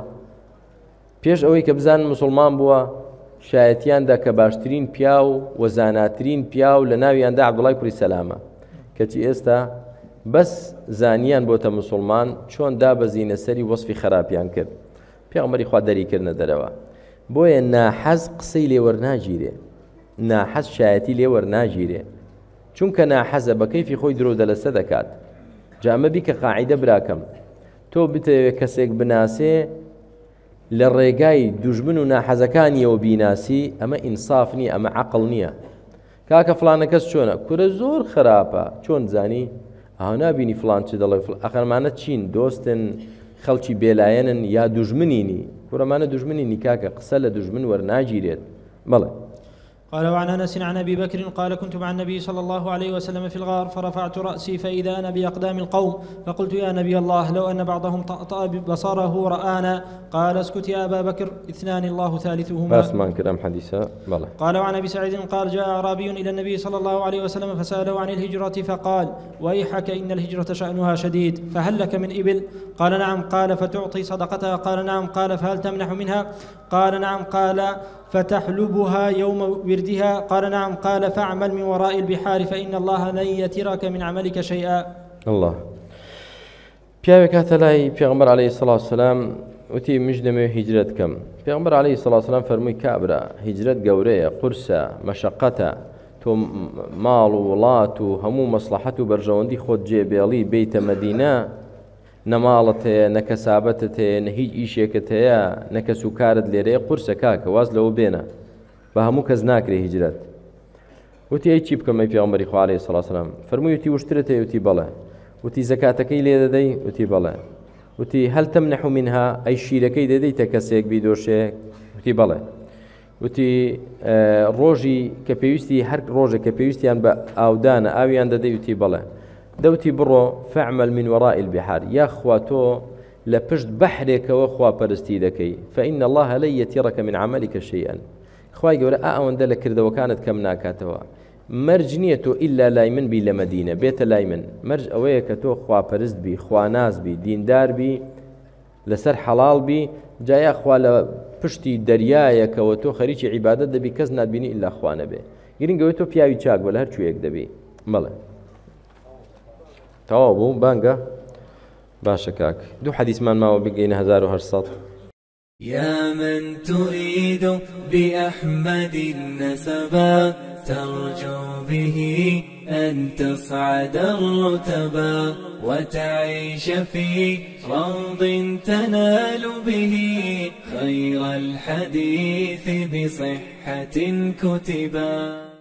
پێش ئەوەی کە بزانن مسلمان بووە، شایەتیاندا کە باشترین پیا و وەزاناترین پیا و لە ناویاندا عەبدوڵڵای کوڕی سەلامە، کەچی ئێستا بەس زانیان بۆتە مسلمان، چۆن دابەزینە سەری وەسفی خراپیان کرد. پێغەمبەری خوا دەریکردنە دەرەوە. بۆیە ناحەز قسەی لێ وەرناگیرێ، ناحەز شایەتی لێ وەرناگیرێ، چونکە ناحەزە بە کەیفی خۆی درۆ دەلەسە دەکات. جامە بی کە قاعیدە براکەم، تۆ بتەوێت کەسێک بناسێ لە ڕێگای دوژمن و ناحەزەکانیەوە بیناسی، ئەمە ئینساف نییە، ئەمە عەقڵ نییە. کاکە فلانە کەس چۆنە، کورە زۆر خراپە، چۆن زانی؟ ئەو نابینی فلان چ دەڵێ، ئەخەرمانە چین، دۆستن، خەڵکی بێلایەنن یا دوژمنینی؟ کورەمانە دوژمنینی کاکە، قسە لە دوژمن وەرناگیرێت. بەڵێ. قال: وعن أنس عن أبي بكر قال: كنت مع النبي صلى الله عليه وسلم في الغار، فرفعت رأسي فإذا أنا بأقدام القوم، فقلت: يا نبي الله، لو أن بعضهم طأطأ بصره رآنا. قال: اسكت يا أبا بكر، 2 الله ثالثهما. بس ما انكر حديثا. بلى. قال: وعن أبي سعيد قال: جاء أعرابي إلى النبي صلى الله عليه وسلم فسأله عن الهجرة، فقال: ويحك، إن الهجرة شأنها شديد، فهل لك من إبل؟ قال: نعم. قال: فتعطي صدقتها؟ قال: نعم. قال: فهل تمنح منها؟ قال: نعم. قال: فتحلبها يوم وردها؟ قال: نعم. قال: فاعمل من وراء البحار، فإن الله لن يترك من عملك شيئا. الله. پیاوێک هاتە لای پێغەمبەر عەلەیهی سەڵات وسەلام، وتی: مش دەمەوێت هیجرەت بکەم. پێغەمبەر عەلەیهی سەڵات وسەلام فەرمووی: کابرا، هیجرەت گەورەیە، قورسە، مەشەقەتە، تۆ ماڵ و وڵات و هەموو مەسلەحەت و بەرژەوەندی خۆت جێبێڵی بیتە مەدینە، نەماڵت هەیە، نەکەسابەتت هەیە، نە هیچ ئیشێکت هەیە، نەکەس و کارت لێرەیە، قورسە کاکە، واز لەوە بێنە، بە هەموو کەس ناکرێ هیجرەت. وتی: ئەی چی بکەم ئەی پێغەمبەری خوا عەلەیهی سەڵات وسەلام؟ فەرمووی: وتی: وشترت هەیە؟ وتی: بەڵێ. وتی: زەکاتەکەی لێ دەدەی؟ وتی: بەڵێ. وتی: هەل تەمنەح منها، ئەی شیرەکەی دەدەیتە کەسێک بیدۆشێک؟ وتی: بەڵێ. وتی: ڕۆژی کە پێویستی، هەر ڕۆژێک کە پێویستیان بە ئاودانە ئاویان دەدەی؟ وتی: بەڵێ. دەوتی: بڕۆ، فەعمل من وراء البحار، یاخوا تۆ لپشت بحرك وخوا پرستی دكي فإن الله لن يترك من عملك شيئا خواي قولا أعوان دلك كرد وكانت كم ناكاتوا مرج نيتو إلا لايمن بي لمدينة بيت لايمن مرج أويك تو خوا پرست بي خوا ناز بي ديندار بي لسر حلال بي جايا خوا لپشتی دریایەکە و تۆ خەریکی عیبادەت دەبی کەس ناتبینی ئیلا خوا نەبێ گرنگەوەی تۆ پیاوی چاک بە لە هەر کوێیەک دەبی مەڵێ تەواو بوو بانگە باشە کاک دوو حەدیثمان ماوە بگەینە 1800 يا من تريد بأحمد النسبا ترجو به أن تصعد الرتبا وتعيش في روض تنال به خير الحديث بصحة كتبا.